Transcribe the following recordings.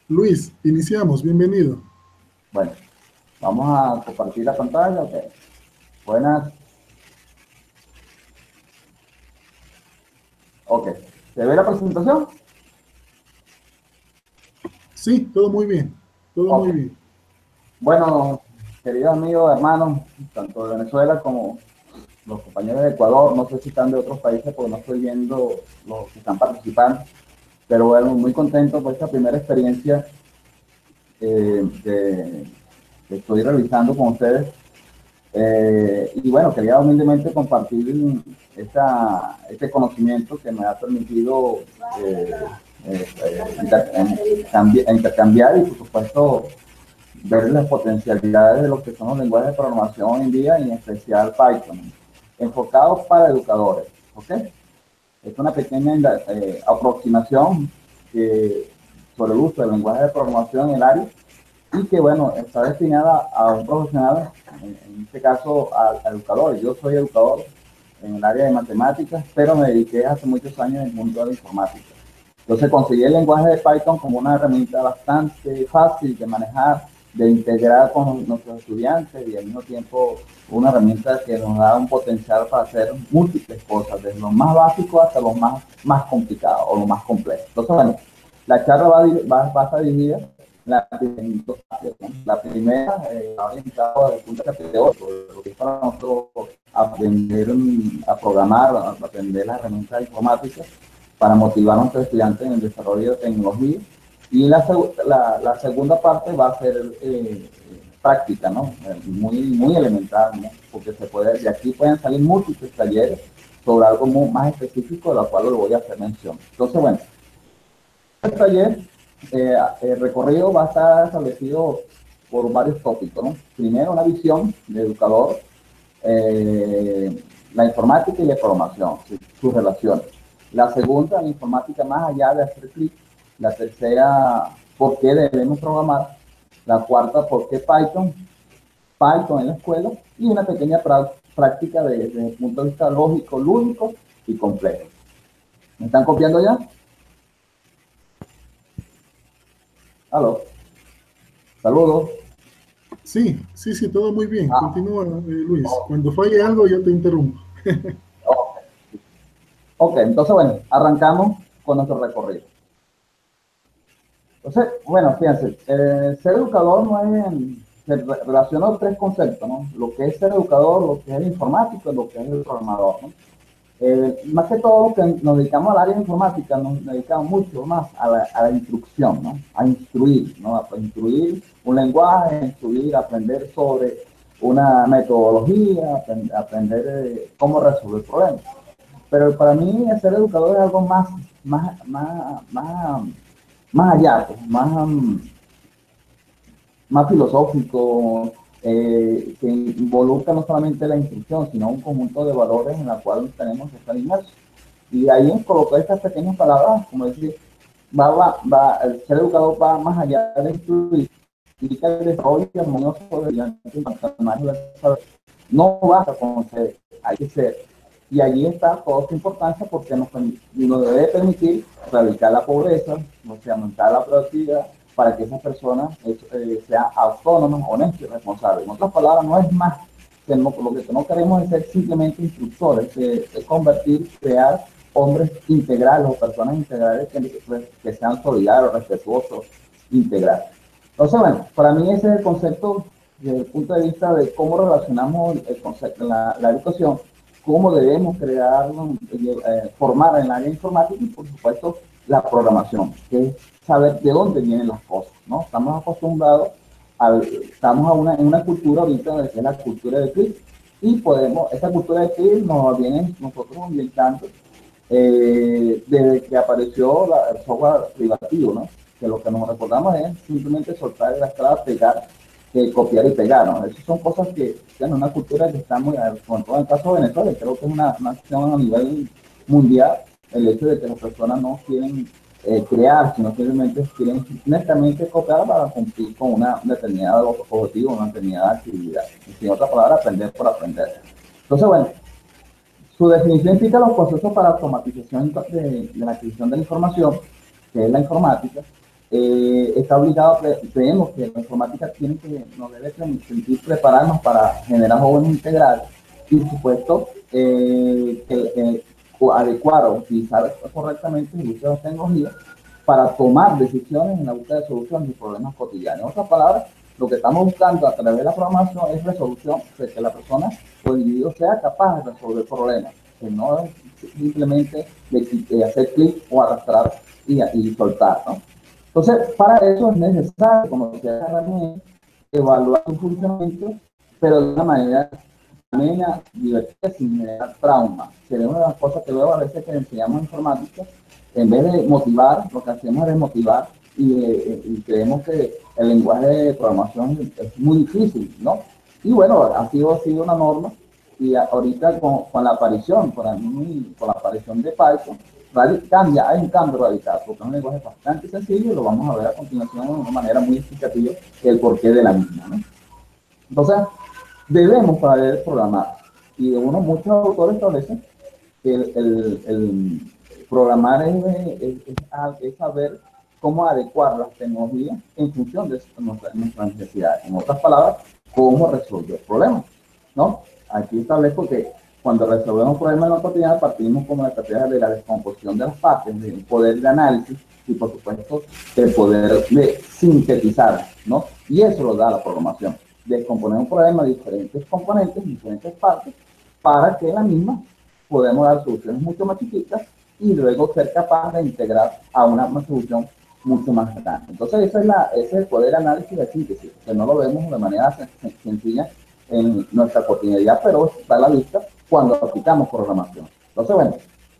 Luis, iniciamos, bienvenido. Bueno, vamos a compartir la pantalla. Ok. Buenas. Ok. ¿Se ve la presentación? Sí, todo muy bien, todo muy Ok. bien. Bueno, queridos amigos, hermanos, tanto de Venezuela como los compañeros de Ecuador, no sé si están de otros países porque no estoy viendo los que están participando, pero bueno, muy contento por esta primera experiencia que estoy realizando con ustedes. Y bueno, quería humildemente compartir este conocimiento que me ha permitido intercambiar y, por supuesto, ver las potencialidades de lo que son los lenguajes de programación hoy en día, y en especial Python, enfocados para educadores. ¿Ok? Es una pequeña aproximación sobre el uso del lenguaje de programación en el área, y que, bueno, está destinada a un profesional, en este caso a educadores. Yo soy educador en el área de matemáticas, pero me dediqué hace muchos años en el mundo de la informática. Entonces conseguí el lenguaje de Python como una herramienta bastante fácil de manejar, de integrar con nuestros estudiantes, y al mismo tiempo una herramienta que nos da un potencial para hacer múltiples cosas, desde lo más básico hasta lo más complicado o lo más complejo. Entonces, bueno, la charla va a estar dividida en dos partes. La primera, orientada desde el punto de vista teórico, lo que es para nosotros aprender a programar, a aprender las herramientas informáticas para motivar a nuestros estudiantes en el desarrollo de tecnología. Y la segunda parte va a ser práctica, ¿no? Muy elemental, ¿no? Porque de aquí pueden salir múltiples talleres sobre algo más específico, de lo cual le voy a hacer mención. Entonces, bueno, este taller, el recorrido va a estar establecido por varios tópicos, ¿no? Primero, una visión de educador, la informática y la programación, sus relaciones. La segunda, la informática más allá de hacer clic. La tercera, por qué debemos programar. La cuarta, por qué Python en la escuela. Y una pequeña práctica desde el punto de vista lógico, lúdico y complejo. ¿Me están copiando ya? Aló, saludos. Sí, sí, sí, todo muy bien. Ah, Continúa, Luis. oh, Cuando falle algo, yo te interrumpo. oh. Ok, entonces bueno, arrancamos con nuestro recorrido. Entonces, bueno, fíjense, ser educador no es, se relaciona tres conceptos, ¿no? Lo que es ser educador, lo que es el informático y lo que es el programador, ¿no? Más que todo, que nos dedicamos al área de informática, nos dedicamos mucho más a la instrucción, ¿no? A instruir, ¿no? A instruir un lenguaje, a instruir, a aprender sobre una metodología, aprender cómo resolver problemas. Pero para mí ser educador es algo más allá, pues, más filosófico, que involucra no solamente la instrucción, sino un conjunto de valores en la cual tenemos que estar inmersos. Y ahí colocar estas pequeñas palabras, como decir, el ser educador va más allá de instruir, y que el desarrollo armonioso no basta con ser, hay que ser. Y allí está toda su importancia, porque nos debe permitir erradicar la pobreza, o sea, aumentar la productividad, para que esas personas sean autónomas, honestas y responsables. En otras palabras, no es más que lo que no queremos es ser simplemente instructores, es convertir, crear hombres integrales o personas integrales que sean solidarios, respetuosos, integrales. Entonces, bueno, para mí ese es el concepto desde el punto de vista de cómo relacionamos el concepto, la educación, cómo debemos crear, formar en el área informática, y por supuesto la programación, que es saber de dónde vienen las cosas, ¿no? Estamos acostumbrados, estamos en una cultura ahorita que es la cultura de clic, y esa cultura de clic nos viene nosotros ambientando desde que apareció el software privativo, ¿no? Que lo que nos recordamos es simplemente soltar las claves, pegar, copiar y pegar, ¿no? Esas son cosas que, bueno, una cultura que está muy, con todo el caso de Venezuela, creo que es una acción a nivel mundial, el hecho de que las personas no quieren crear, sino simplemente quieren netamente copiar para cumplir con una determinada objetivo, una determinada actividad. En otras palabras, aprender por aprender. Entonces, bueno, su definición implica los procesos para automatización de la adquisición de la información, que es la informática, está obligado, creemos que la informática nos debe sentir prepararnos para generar jóvenes integrales y, por supuesto, adecuar o utilizar correctamente el uso de las tecnologías para tomar decisiones en la búsqueda de soluciones y problemas cotidianos. En otras palabras, lo que estamos buscando a través de la programación es resolución, de que la persona o el individuo sea capaz de resolver problemas, que no es simplemente de hacer clic o arrastrar y soltar, ¿no? Entonces, para eso es necesario conocer la herramienta, evaluar su funcionamiento, pero de una manera amena, divertida, sin generar trauma. Que es una de las cosas que luego a veces que enseñamos informática, en vez de motivar, lo que hacemos es desmotivar y creemos que el lenguaje de programación es muy difícil, ¿no? Y bueno, ha sido una norma y ahorita con la aparición, con la aparición de Python, hay un cambio radical, porque es un lenguaje bastante sencillo y lo vamos a ver a continuación de una manera muy explicativa el porqué de la misma, ¿no? Entonces, debemos saber programar. Y muchos autores establecen que el programar es saber cómo adecuar las tecnologías en función de nuestras necesidades. En otras palabras, cómo resolver problemas, ¿no? Aquí establezco que cuando resolvemos problemas en la cotidiana partimos como la estrategia de la descomposición de las partes, del poder de análisis y, por supuesto, el poder de sintetizar, ¿no? Y eso lo da la programación. Descomponer un problema de diferentes componentes, diferentes partes, para que la misma podemos dar soluciones mucho más chiquitas y luego ser capaz de integrar a una solución mucho más grande. Entonces, ese es el poder de análisis de síntesis, que no lo vemos de manera sencilla en nuestra cotidianidad, pero está a la vista cuando aplicamos programación. Entonces, bueno,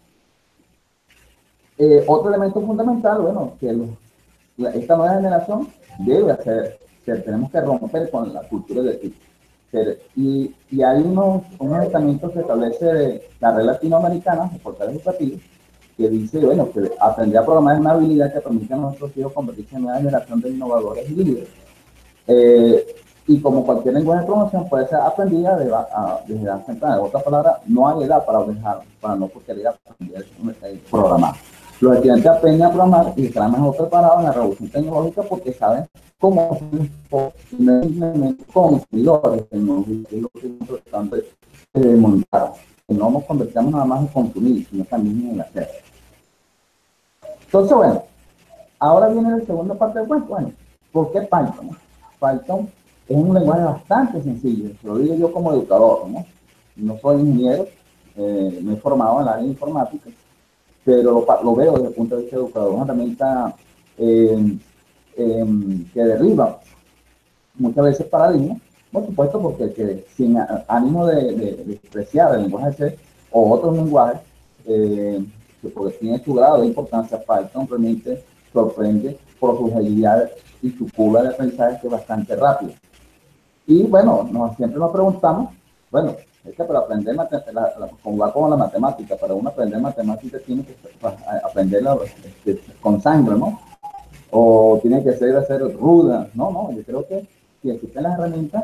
otro elemento fundamental, bueno, que esta nueva generación debe hacer, tenemos que romper con la cultura del tipo. Y hay unos estamentos que establece la red latinoamericana, de portales educativos, que dice, bueno, que aprender a programar es una habilidad que permite a nuestros hijos convertirse en una generación de innovadores y líderes. Y como cualquier lenguaje de programación puede ser aprendida desde edad temprana. En otras palabras, no hay edad para no querer aprender a programar. Los estudiantes aprenden a programar y estarán mejor preparados en la revolución tecnológica porque saben cómo simplemente consumidores tecnológicos, es lo que estamos tratando de montar. Que no nos convertamos nada más en consumir, sino también en hacer. Entonces, bueno, ahora viene la segunda parte del cuento. Bueno, ¿por qué Python? Python es un lenguaje bastante sencillo, lo digo yo como educador, ¿no? No soy ingeniero, me he formado en el área de informática, pero lo veo desde el punto de vista de educador, una herramienta que derriba muchas veces paradigmas, por supuesto, porque sin ánimo de despreciar el lenguaje C o otros lenguajes, porque tiene su grado de importancia, Python realmente sorprende por sus agilidades y su curva de aprendizaje que es bastante rápida. Y bueno, siempre nos preguntamos, bueno, es que para aprender como va con la matemática, para uno aprender matemática tiene que aprenderla con sangre, ¿no? O tiene que ser ruda. No, yo creo que si existen las herramientas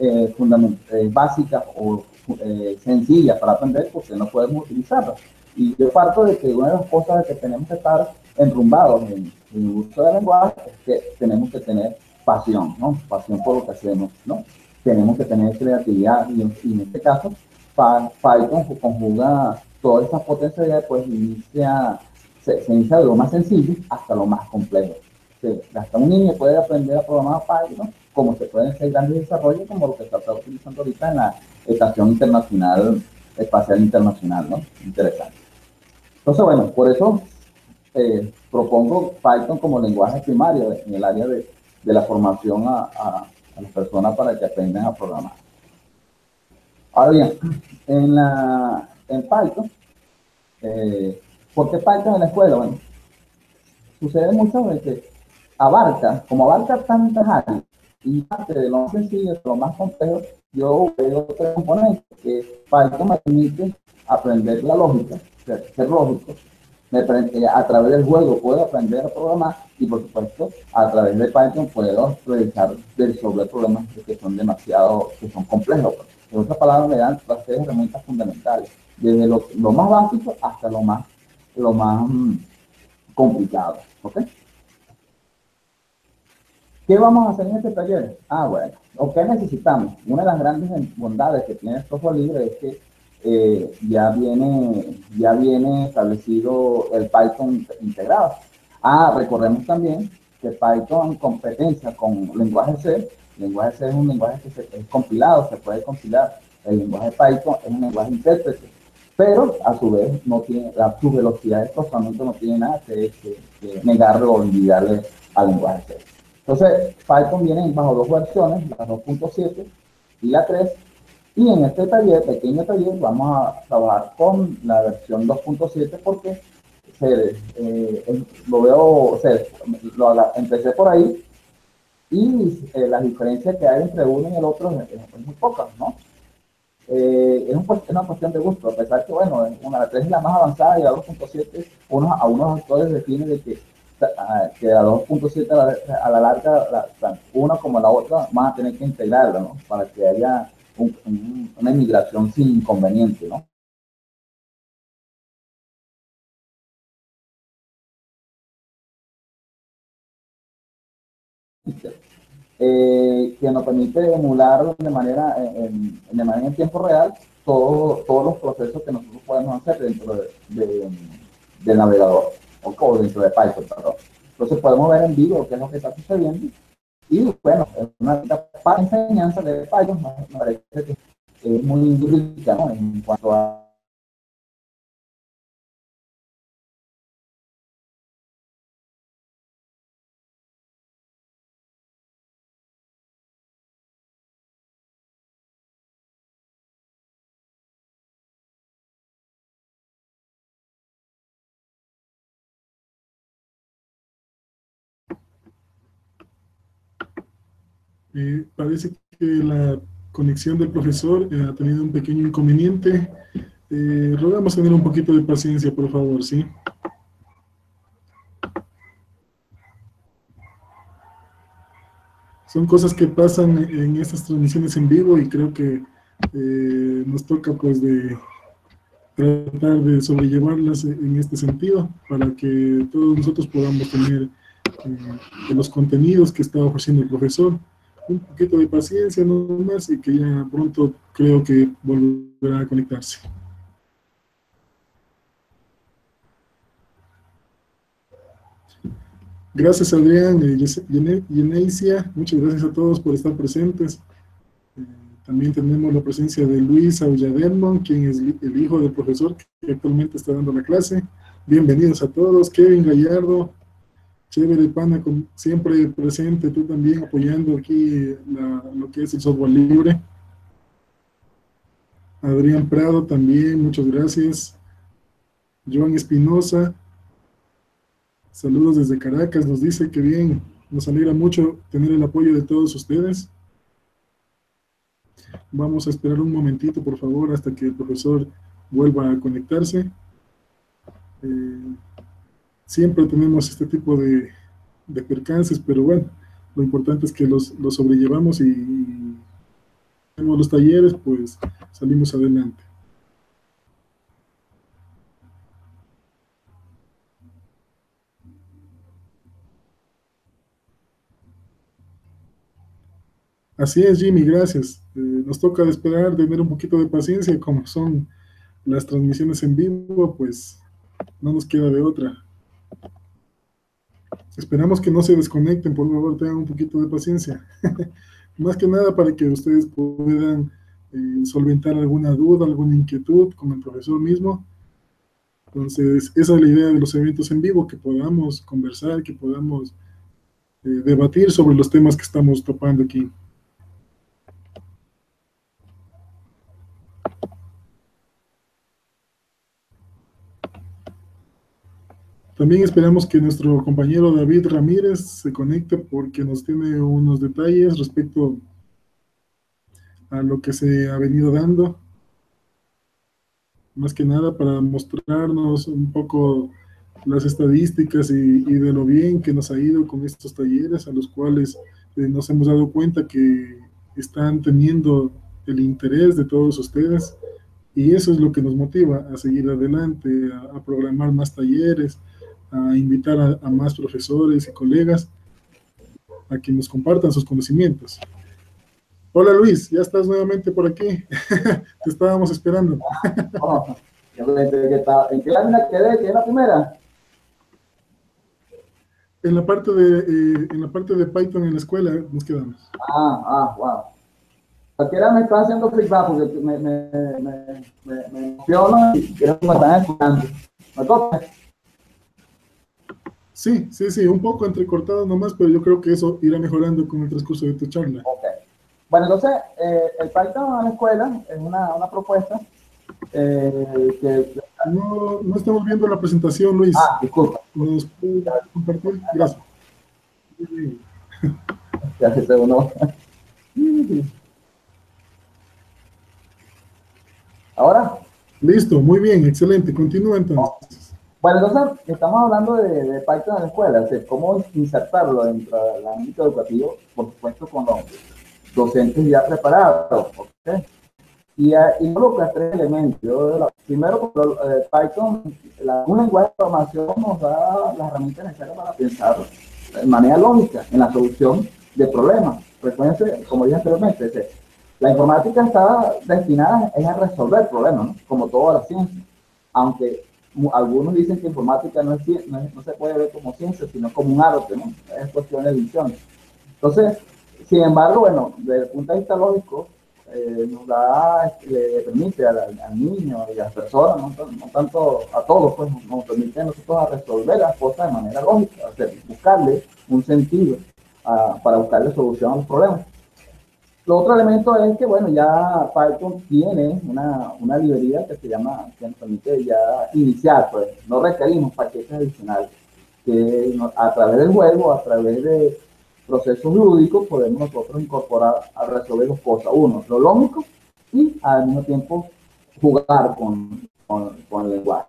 básicas o sencillas para aprender, pues no podemos utilizarlas. Y yo parto de que una de las cosas de que tenemos que estar enrumbados en el uso del lenguaje es que tenemos que tener pasión, ¿no? Pasión por lo que hacemos, ¿no? Tenemos que tener creatividad y en este caso Python conjuga todas esas potencialidades, pues se inicia de lo más sencillo hasta lo más complejo. Hasta un niño puede aprender a programar Python, como se pueden hacer grandes desarrollos, como lo que se está utilizando ahorita en la Estación Espacial Internacional, ¿no? Interesante. Entonces, bueno, por eso propongo Python como lenguaje primario en el área de la formación a las personas para que aprendan a programar. Ahora bien, en Python, ¿por qué Python en la escuela? Bueno, sucede muchas veces, como abarca tantas áreas y parte de lo más sencillo, de lo más complejo, yo veo tres componentes que Python me permite aprender la lógica, ser lógico. A través del juego puedo aprender a programar y, por supuesto, a través de Python puedo resolver problemas que son complejos. En otras palabras, me dan las tres herramientas fundamentales, desde lo más básico hasta lo más complicado. ¿Ok? ¿Qué vamos a hacer en este taller? Ah, bueno, ¿o qué necesitamos? Una de las grandes bondades que tiene el software libre es que ya viene establecido el Python integrado. Ah, recordemos también que Python en competencia con lenguaje C es un lenguaje que es compilado, se puede compilar. El lenguaje Python es un lenguaje intérprete, pero a su vez no tiene, su velocidad de procesamiento no tiene nada que negarle o envidiarle al lenguaje C. Entonces, Python viene bajo dos versiones, la 2.7 y la 3, y en este taller, pequeño taller, vamos a trabajar con la versión 2.7 porque lo veo, empecé por ahí y las diferencias que hay entre uno y el otro es muy pocas, ¿no? Es una cuestión de gusto, a pesar que, bueno, la 3 es la más avanzada y la 2.7, a unos autores definen de que la 2.7 a la larga, una como la otra, van a tener que integrarla, ¿no? Para que haya una inmigración sin inconveniente, ¿no? Que nos permite emular de manera en tiempo real todos los procesos que nosotros podemos hacer dentro del navegador o dentro de Python, perdón. Entonces podemos ver en vivo qué es lo que está sucediendo y bueno, una para enseñanza de Python me parece que es muy rica, ¿no? En cuanto a Parece que la conexión del profesor ha tenido un pequeño inconveniente. Rogamos tener un poquito de paciencia, por favor, ¿sí? Son cosas que pasan en estas transmisiones en vivo y creo que nos toca pues de tratar de sobrellevarlas en este sentido para que todos nosotros podamos tener los contenidos que está ofreciendo el profesor. Un poquito de paciencia nomás y que ya pronto creo que volverá a conectarse. Gracias, Adrián, Yeneisia, muchas gracias a todos por estar presentes. También tenemos la presencia de Luis Aulladermon, quien es el hijo del profesor que actualmente está dando la clase. Bienvenidos a todos. Kevin Gallardo, chévere, pana, siempre presente, tú también apoyando aquí lo que es el software libre. Adrián Prado también, muchas gracias. Joan Espinosa, saludos desde Caracas, nos dice que bien, nos alegra mucho tener el apoyo de todos ustedes. Vamos a esperar un momentito, por favor, hasta que el profesor vuelva a conectarse. Siempre tenemos este tipo de percances, pero bueno, lo importante es que los sobrellevamos y tenemos los talleres, pues salimos adelante. Así es, Jimmy, gracias. Nos toca esperar, tener un poquito de paciencia, como son las transmisiones en vivo, pues no nos queda de otra. Esperamos que no se desconecten, por favor, tengan un poquito de paciencia. Más que nada para que ustedes puedan solventar alguna duda, alguna inquietud con el profesor mismo. Entonces, esa es la idea de los eventos en vivo, que podamos conversar, que podamos debatir sobre los temas que estamos topando aquí. También esperamos que nuestro compañero David Ramírez se conecte porque nos tiene unos detalles respecto a lo que se ha venido dando. Más que nada para mostrarnos un poco las estadísticas y de lo bien que nos ha ido con estos talleres, a los cuales nos hemos dado cuenta que están teniendo el interés de todos ustedes, y eso es lo que nos motiva a seguir adelante, a programar más talleres, a invitar a más profesores y colegas a que nos compartan sus conocimientos. Hola Luis, ya estás nuevamente por aquí. Te estábamos esperando. Oh, ¿en qué lámina quedé? ¿Qué es la primera? En la parte de Python en la escuela nos quedamos. Wow. Cualquiera me está haciendo feedback porque me emociona y creo que me están escuchando. ¿Me toca? Sí, sí, sí, un poco entrecortado nomás, pero yo creo que eso irá mejorando con el transcurso de tu charla. Ok. Bueno, entonces, el Python en la escuela es una propuesta que... No, no estamos viendo la presentación, Luis. Disculpa. ¿Nos puede compartir? Gracias. Ya se uno. ¿Ahora? Listo, muy bien, excelente. Continúa entonces. Bueno, entonces estamos hablando de Python en la escuela, o sea, cómo insertarlo dentro del ámbito educativo, por supuesto con los docentes ya preparados, ¿ok? Y involucra tres elementos. Primero, Python, un lenguaje de programación nos da las herramientas necesarias para pensar de manera lógica en la solución de problemas. Recuerden, como dije anteriormente, la informática está destinada a resolver problemas, ¿no? Como toda la ciencia, aunque algunos dicen que informática no se puede ver como ciencia, sino como un arte, ¿no? Es cuestión de visión. Entonces, sin embargo, bueno, desde el punto de vista lógico, nos le permite al niño y a las personas, no tanto a todos, pues nos permite a nosotros a resolver las cosas de manera lógica, o sea, buscarle un sentido para buscarle solución a los problemas. Lo otro elemento es que, bueno, ya Python tiene una librería que nos permite ya iniciar, pues no requerimos paquetes adicionales, que a través del juego, a través de procesos lúdicos, podemos nosotros incorporar a resolver dos cosas. Uno, lo lógico, y al mismo tiempo jugar con el lenguaje.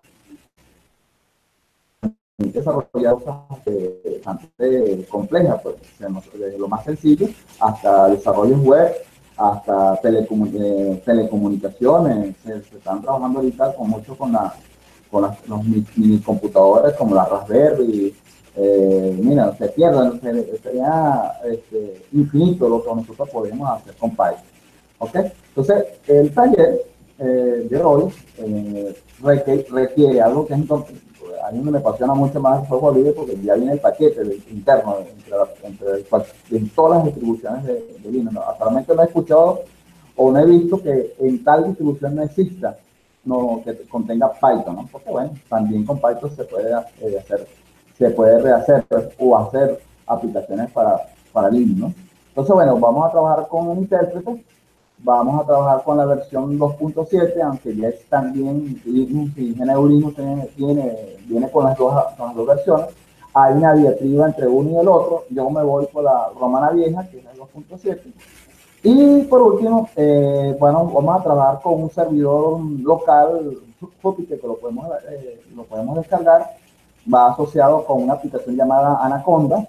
Desarrollar cosas bastante complejas, pues, desde lo más sencillo hasta desarrollos web, hasta telecomunicaciones. Se están trabajando ahorita con mucho con los mini computadores como la Raspberry. Mira, se pierden, sería infinito lo que nosotros podemos hacer con Python. ¿Ok? Entonces, el taller de hoy requiere algo que es importante. A mí me apasiona mucho más el software libre porque ya viene el paquete interno entre todas las distribuciones de Linux. Actualmente no he escuchado o no he visto que en tal distribución no exista que contenga Python, ¿no? Porque bueno, también con Python se puede rehacer o hacer aplicaciones para Linux, ¿no? Entonces, bueno, vamos a trabajar con un intérprete. Vamos a trabajar con la versión 2.7, aunque ya es también Linux y GNU Linux viene con las dos versiones. Hay una diatriba entre uno y el otro. Yo me voy por la romana vieja, que es la 2.7. Y por último, bueno, vamos a trabajar con un servidor local, que lo podemos descargar. Va asociado con una aplicación llamada Anaconda,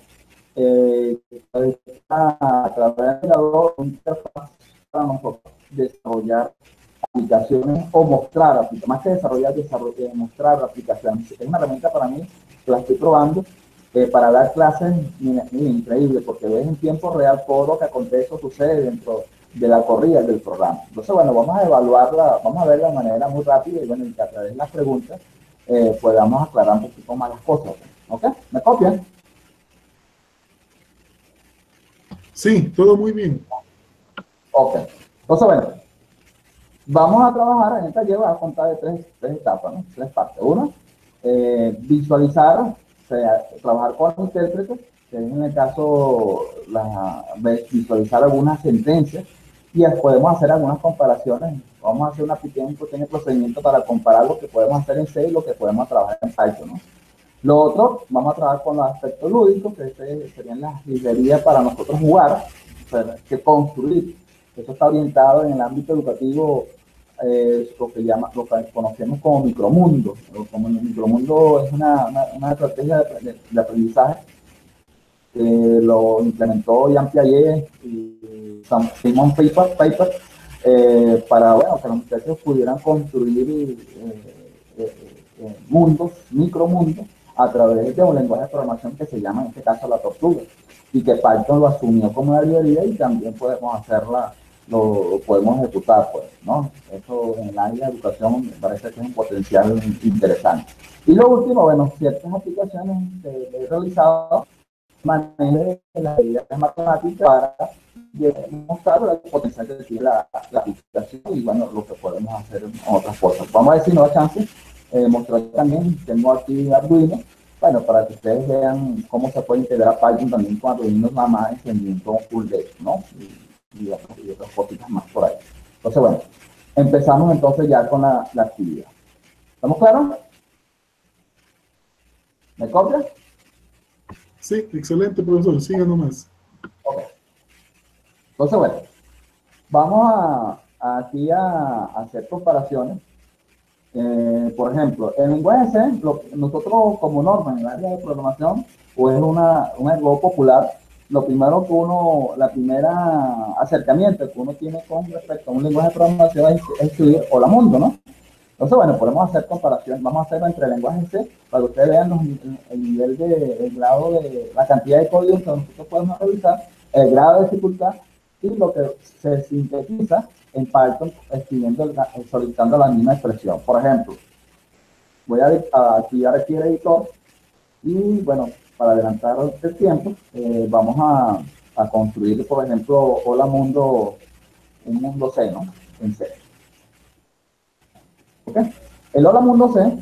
a través de la interfaz para nosotros desarrollar aplicaciones o mostrar, más que mostrar aplicaciones. Es una herramienta para mí que la estoy probando para dar clases. Mira, increíble, porque ves en tiempo real todo lo que acontece o sucede dentro de la corrida del programa. Entonces, bueno, vamos a evaluarla, vamos a ver de manera muy rápida y bueno, y que a través de las preguntas podamos aclarar un poquito más las cosas. ¿Ok? ¿Me copian? Sí, todo muy bien. Ok. Entonces, bueno, vamos a trabajar en esta taller, a contar de tres etapas, ¿no? Tres partes. Uno, visualizar, o sea, trabajar con el intérprete, que en el caso visualizar algunas sentencias y podemos hacer algunas comparaciones. Vamos a hacer un pequeño procedimiento para comparar lo que podemos hacer en C y lo que podemos trabajar en Python, ¿no? Lo otro, vamos a trabajar con los aspectos lúdicos, que serían las librerías para nosotros jugar, o sea, que construir. Eso está orientado en el ámbito educativo, lo que conocemos como micromundo. Como el micromundo es una estrategia de aprendizaje que lo implementó Jean Piaget y Simon Paper para, bueno, que los muchachos pudieran construir mundos, micromundos, a través de un lenguaje de programación que se llama en este caso la tortuga, y que Python lo asumió como una librería y también podemos hacerla, lo podemos ejecutar, pues, ¿no? Eso en el área de educación me parece que es un potencial interesante. Y lo último, bueno, ciertas aplicaciones que he realizado, manejo de las habilidades matemáticas para mostrar el potencial que tiene la aplicación y, bueno, lo que podemos hacer en otras cosas. Vamos a ver si nos da chance mostrar también, tengo aquí Arduino, bueno, para que ustedes vean cómo se puede integrar Python también con Arduino, nada más encendiendo full day, ¿no? Y otras cositas más por ahí. Entonces, bueno, empezamos entonces ya con la actividad. ¿Estamos claros? ¿Me copias? Sí, excelente, profesor. Siga nomás. Ok. Entonces, bueno, vamos aquí a hacer comparaciones. Por ejemplo, el lenguaje C, nosotros como norma en el área de programación, o es un algo popular, lo primero que uno, la primera acercamiento que uno tiene con respecto a un lenguaje de programación es escribir hola mundo, ¿no? Entonces, bueno, podemos hacer comparación, vamos a hacerlo entre el lenguaje C, para que ustedes vean el nivel el grado de, la cantidad de código que nosotros podemos revisar, el grado de dificultad y lo que se sintetiza en Python escribiendo, solicitando la misma expresión. Por ejemplo, voy a activar aquí el editor y, bueno, para adelantar el tiempo, vamos a construir, por ejemplo, hola mundo, un mundo C, ¿no? En C. ¿Ok? El hola mundo C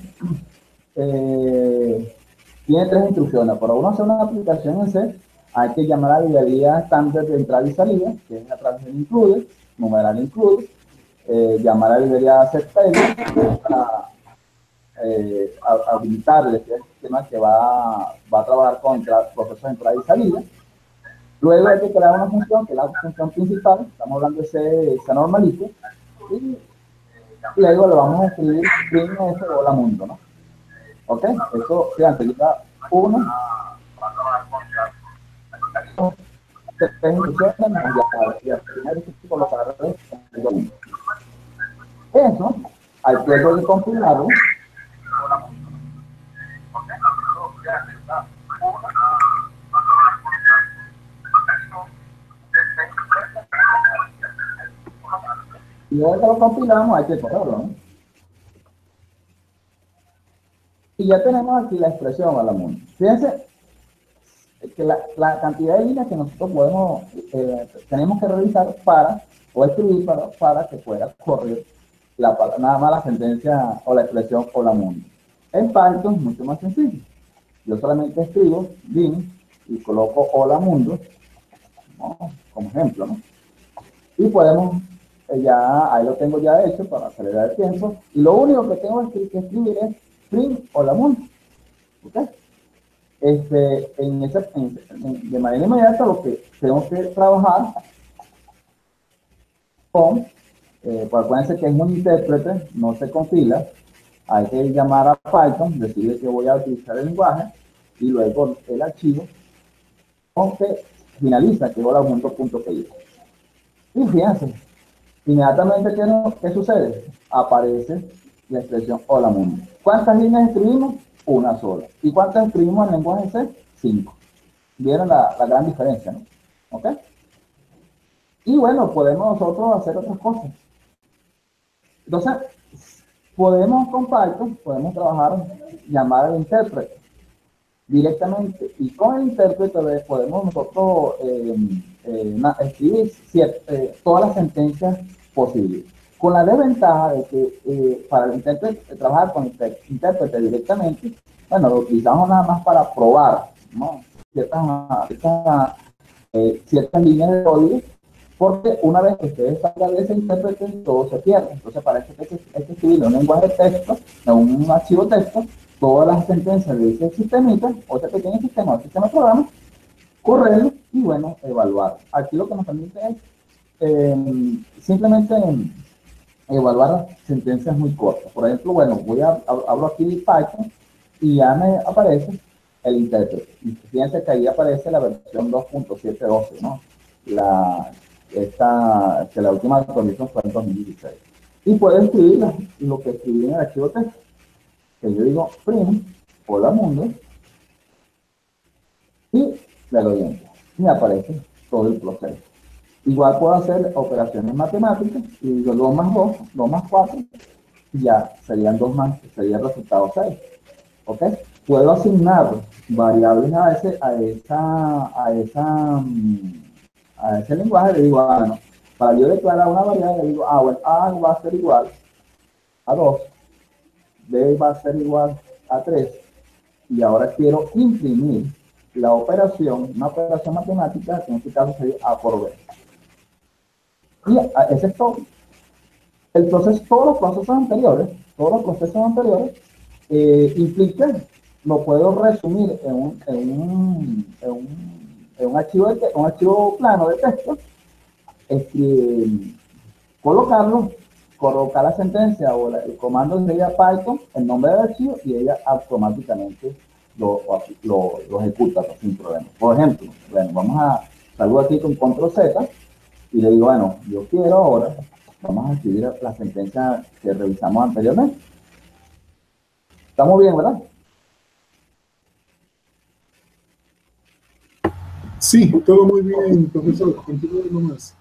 tiene tres instrucciones. Para uno hacer una aplicación en C, hay que llamar a la librería estándar de entrada y salida, que es a través del include, numeral include, llamar a la librería setTable para habilitar el sistema que va a trabajar con procesos de entrada y salida. Luego hay que crear una función, que es la función principal, estamos hablando de C normalito, y luego le vamos a escribir string S hola mundo, ¿no? ¿Ok? Eso, fíjate, llega uno, eso, hay que compilarlo. Y luego que lo compilamos, hay que correrlo, ¿no? Y ya tenemos aquí la expresión a la mundo. Fíjense que la cantidad de líneas que nosotros tenemos que revisar o escribir para que pueda correr nada más la sentencia o la expresión hola mundo. En Python es mucho más sencillo. Yo solamente escribo bin y coloco hola mundo, ¿no? Como ejemplo, ¿no? Y podemos, ahí lo tengo ya hecho para acelerar el tiempo. Y lo único que tengo que escribir es string hola mundo. ¿Ok? De manera inmediata lo que tengo que trabajar con, acuérdense que es un intérprete, no se compila, hay que llamar a Python, decirle que voy a utilizar el lenguaje y luego el archivo que finaliza, que es holamundo.py. Y fíjense, inmediatamente, ¿qué sucede? Aparece la expresión hola mundo. ¿Cuántas líneas escribimos? Una sola. ¿Y cuántas escribimos en lenguaje C? 5. ¿Vieron la gran diferencia, no? ¿Ok? Y bueno, podemos nosotros hacer otras cosas. Entonces, podemos con Python, podemos trabajar, llamar al intérprete directamente. Y con el intérprete podemos nosotros escribir todas las sentencias posibles. Con la desventaja de que para el intérprete, trabajar con el intérprete directamente, bueno, lo utilizamos nada más para probar, ¿no? Ciertas líneas de código, porque una vez que ustedes salgan de ese intérprete, todo se pierde. Entonces, parece que hay que escribir en un lenguaje de texto, en un archivo texto, todas las sentencias de ese sistemita, o ese pequeño sistema, sistema de programa, correrlo y, bueno, evaluar. Aquí lo que nos permite es simplemente evaluar sentencias muy cortas. Por ejemplo, bueno, abro aquí Python y ya me aparece el intérprete. Y fíjense que ahí aparece la versión 2.712, ¿no? Que la última actualización fue en 2016. Y puedo escribir lo que escribí en el archivo texto, que yo digo print hola mundo, y le doy enter. Y me aparece todo el proceso. Igual puedo hacer operaciones matemáticas y digo 2 más 2, 2 más 4, y ya serían 2 más, sería el resultado 6. ¿Ok? Puedo asignar variables a ese lenguaje. Le digo, bueno, para yo declarar una variable, le digo, bueno, A va a ser igual a 2, B va a ser igual a 3, y ahora quiero imprimir la operación, una operación matemática, que en este caso sería A por B. Y ese es todo. El proceso, todos los procesos anteriores implican, lo puedo resumir en un archivo plano de texto, colocarlo, colocar la sentencia o el comando de ella Python, el nombre del archivo, y ella automáticamente lo ejecuta sin problema. Por ejemplo, bueno, salgo aquí con control Z y le digo, bueno, yo quiero ahora, vamos a escribir la sentencia que revisamos anteriormente. Estamos bien, ¿verdad? Sí, todo muy bien, profesor. Continúe nomás.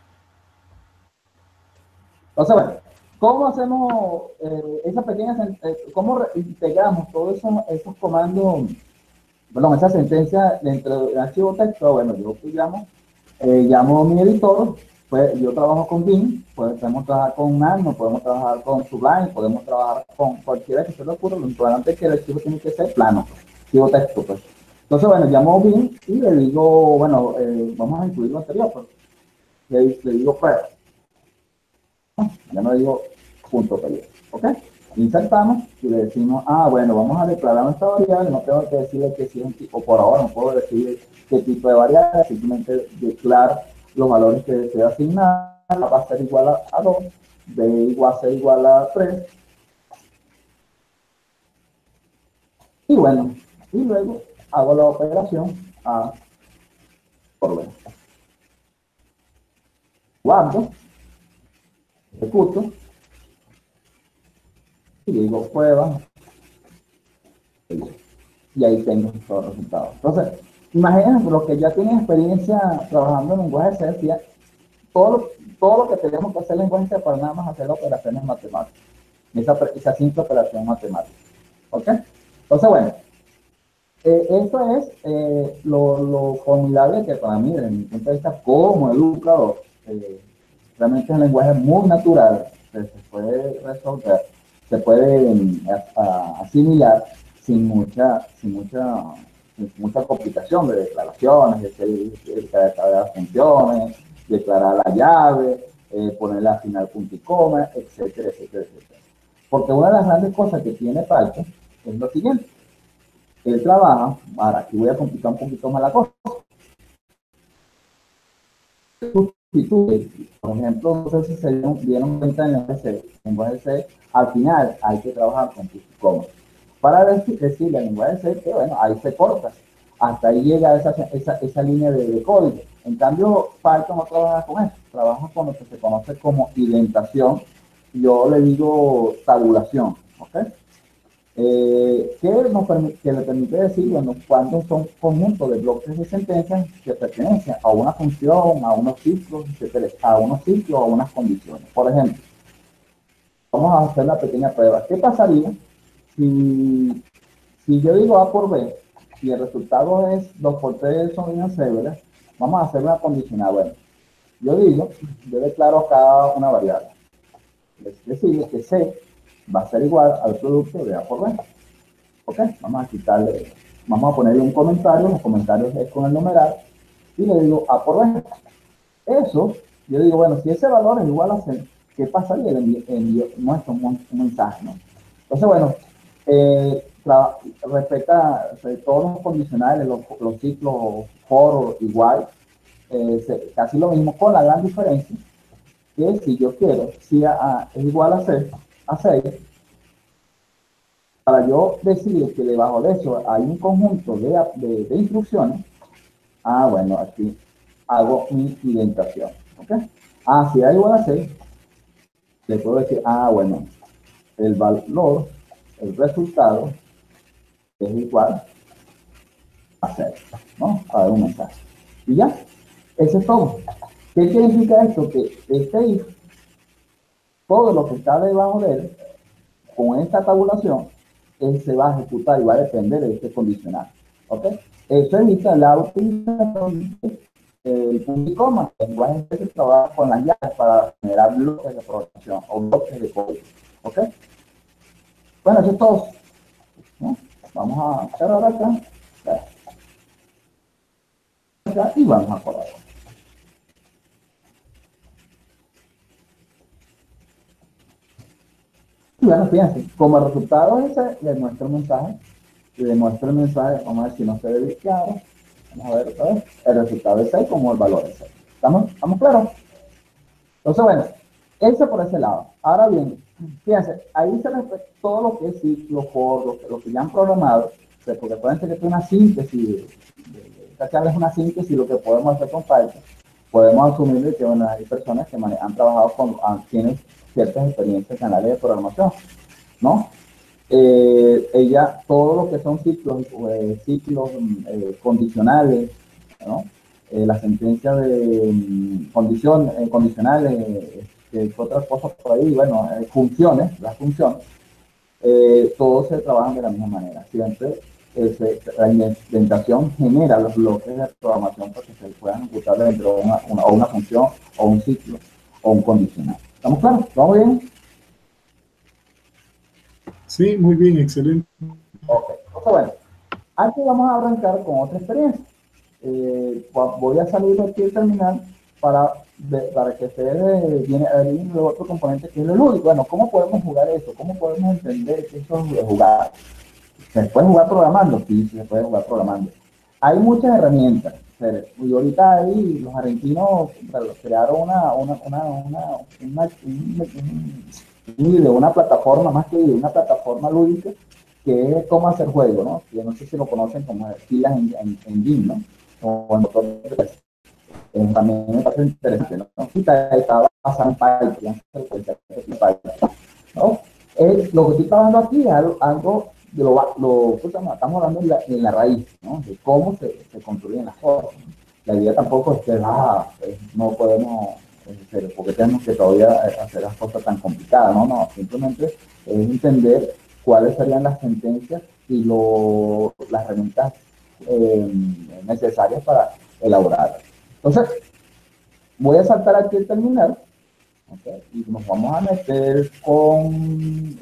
Entonces, bueno, ¿cómo hacemos esa pequeña, cómo integramos todos esos comandos, perdón, esa sentencia dentro del archivo texto? Bueno, yo llamo a mi editor, pues yo trabajo con Vim, podemos trabajar con Nano, podemos trabajar con Sublime, podemos trabajar con cualquiera que se le ocurra. Lo importante es que el archivo tiene que ser plano, archivo texto, pues. Entonces, bueno, llamo a Vim y le digo, bueno, vamos a incluir lo anterior, pues. Le digo prueba. Ya no digo punto pelea, ¿ok? Insertamos y le decimos, bueno, vamos a declarar nuestra variable. No tengo que decirle que si es un tipo, por ahora no puedo decir qué tipo de variable, simplemente declaro los valores que deseo asignar. Va a ser igual a 2, B va a ser igual a 3, y bueno, y luego hago la operación A por B. Guardo, ejecuto, y digo prueba, y ahí tengo todos los resultados. Entonces, imagínense, los que ya tienen experiencia trabajando en lenguaje C, decía, todo lo que tenemos que hacer en lenguaje C para nada más hacer operaciones matemáticas, esa simple operación matemática. ¿Ok? Entonces, bueno, eso es lo formidable que para mí, desde mi punto de vista como educador, realmente es un lenguaje muy natural, que se puede resolver, se puede asimilar sin mucha complicación de declaraciones, de declarar funciones, declarar la llave, ponerla al final punto y coma, etcétera, etcétera, etcétera. Porque una de las grandes cosas que tiene Python es lo siguiente. Él trabaja, ahora aquí voy a complicar un poquito más la cosa. Por ejemplo, no sé si se dieron cuenta en el lenguaje C, al final hay que trabajar con punto y coma. Para decirle al lenguaje C que, bueno, ahí se corta. Hasta ahí llega esa línea de código. En cambio, Python no trabaja con eso. Trabaja con lo que se conoce como indentación. Yo le digo tabulación. ¿Ok? Que le permite decir, bueno, cuándo son conjuntos de bloques de sentencias que pertenecen a una función, a unos ciclos, etcétera, a unos ciclos, a unas condiciones. Por ejemplo, vamos a hacer la pequeña prueba. ¿Qué pasaría si yo digo A por B y el resultado es 2 por 3 son C, ¿verdad? Vamos a hacer una condicional. Bueno, yo declaro acá una variable. Es decir, que C va a ser igual al producto de A por B. Ok, vamos a ponerle un comentario. Los comentarios es con el numeral, y le digo A por B. Eso, yo digo, bueno, si ese valor es igual a C, ¿qué pasaría? Muestra un mensaje, ¿no? Entonces, bueno, respecta todos los condicionales, los ciclos for igual, casi lo mismo, con la gran diferencia que si yo quiero, si A es igual a 6, para yo decir que debajo de eso hay un conjunto de instrucciones, bueno, aquí hago mi indentación, ¿ok? Si A igual a 6, le puedo decir, bueno, el valor, el resultado es igual a 0, ¿no? A dar un mensaje. Y ya, eso es todo. ¿Qué significa esto? Que este if, todo lo que está debajo de él, con esta tabulación, se va a ejecutar y va a depender de este condicional. ¿Ok? Eso evita la utilización del punto y coma. El lenguaje que se trabaja con las llaves para generar bloques de programación o bloques de código. ¿Ok? Bueno, eso es todo, ¿no? Vamos a cerrar acá. Y vamos a correr. Y bueno, fíjense, como resultado de ese, le muestro el mensaje, y le muestro el mensaje, vamos a ver si no se ve bien claro. Vamos a ver otra vez, el resultado de 6 como el valor de 6. ¿Estamos claros? Entonces, bueno, eso por ese lado. Ahora bien, fíjense, ahí se respeta todo lo que es ciclo, for, lo que ya han programado, porque pueden ser que es una síntesis, esta charla es una síntesis de lo que podemos hacer con Python. Podemos asumir que bueno, hay personas que han trabajado con, tienen ciertas experiencias en el área de programación, ¿no? Ella, todo lo que son ciclos condicionales, ¿no? La sentencia de condicionales, otras cosas por ahí, bueno, funciones, las funciones, todos se trabajan de la misma manera. Siempre la indentación genera los bloques de programación para que se puedan ejecutar dentro de una función o un ciclo o un condicional. ¿Estamos claros? ¿Vamos bien? Sí, muy bien, excelente. Ok, entonces bueno, aquí vamos a arrancar con otra experiencia. Voy a salir de aquí del terminal para que ustedes viene el otro componente que es lo lúdico. Bueno, ¿cómo podemos jugar eso? ¿Cómo podemos entender que eso es jugar? ¿Se puede jugar programando? Sí, se puede jugar programando. Hay muchas herramientas. Y ahorita ahí los argentinos crearon una plataforma, más que una plataforma lúdica, que es cómo hacer juego, ¿no? Yo no sé si lo conocen como filas en GIMP, ¿no? O en motor de texto. También me parece interesante, ¿no? Y está basado en Python, ¿no? Lo que estoy trabajando aquí es algo de estamos hablando en la raíz, ¿no? De cómo se construyen las cosas, ¿no? La idea tampoco es que no podemos, porque tenemos que todavía hacer las cosas tan complicadas, ¿no? No, simplemente es entender cuáles serían las sentencias y las herramientas necesarias para elaborar. Entonces, voy a saltar aquí el terminal, ¿okay? Y nos vamos a meter con,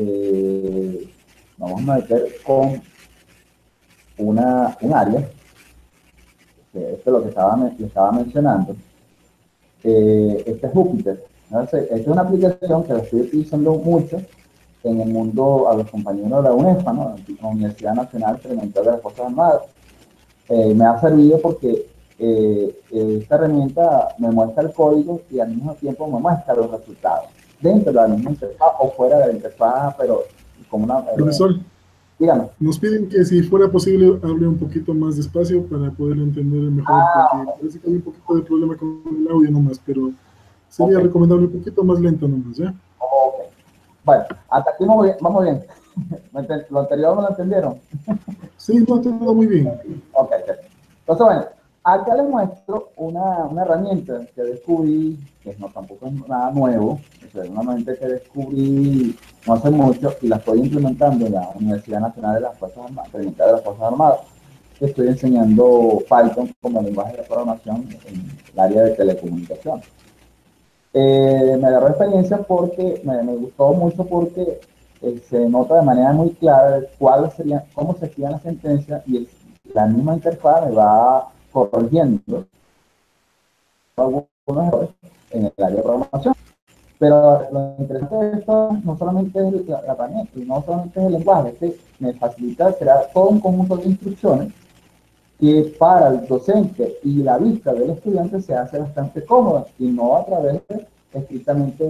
un área, que esto es lo que estaba mencionando. Este es Jupyter. Esta es una aplicación que la estoy utilizando mucho en el mundo a los compañeros de la UNEFA, ¿no? La Universidad Nacional Experimental de las Fuerzas Armadas. Me ha servido porque esta herramienta me muestra el código y al mismo tiempo me muestra los resultados dentro de la misma interfaz o fuera de la interfaz, pero como una... Profesor, dígame. nos piden que si fuera posible hable un poquito más despacio para poder entender mejor, porque parece que hay un poquito de problema con el audio nomás, pero sería recomendable un poquito más lento nomás, ¿ya? Ok. Bueno, hasta aquí vamos bien. ¿Lo anterior no lo entendieron? Sí, no, todo muy bien. Ok, perfecto. Entonces, bueno, acá les muestro una herramienta que descubrí, que no tampoco es nada nuevo, es una herramienta que descubrí no hace mucho y la estoy implementando en la Universidad Nacional de las Fuerzas Armadas. Estoy enseñando Python como lenguaje de programación en el área de telecomunicaciones. Me agarró experiencia porque me gustó mucho porque se nota de manera muy clara cómo se hacían las sentencias y la misma interfaz me va corrigiendo algunos errores en el área de programación. Pero lo interesante de esto no solamente es la herramienta, no solamente es el lenguaje, es que me facilita crear todo un conjunto de instrucciones que para el docente y la vista del estudiante se hace bastante cómoda y no a través de estrictamente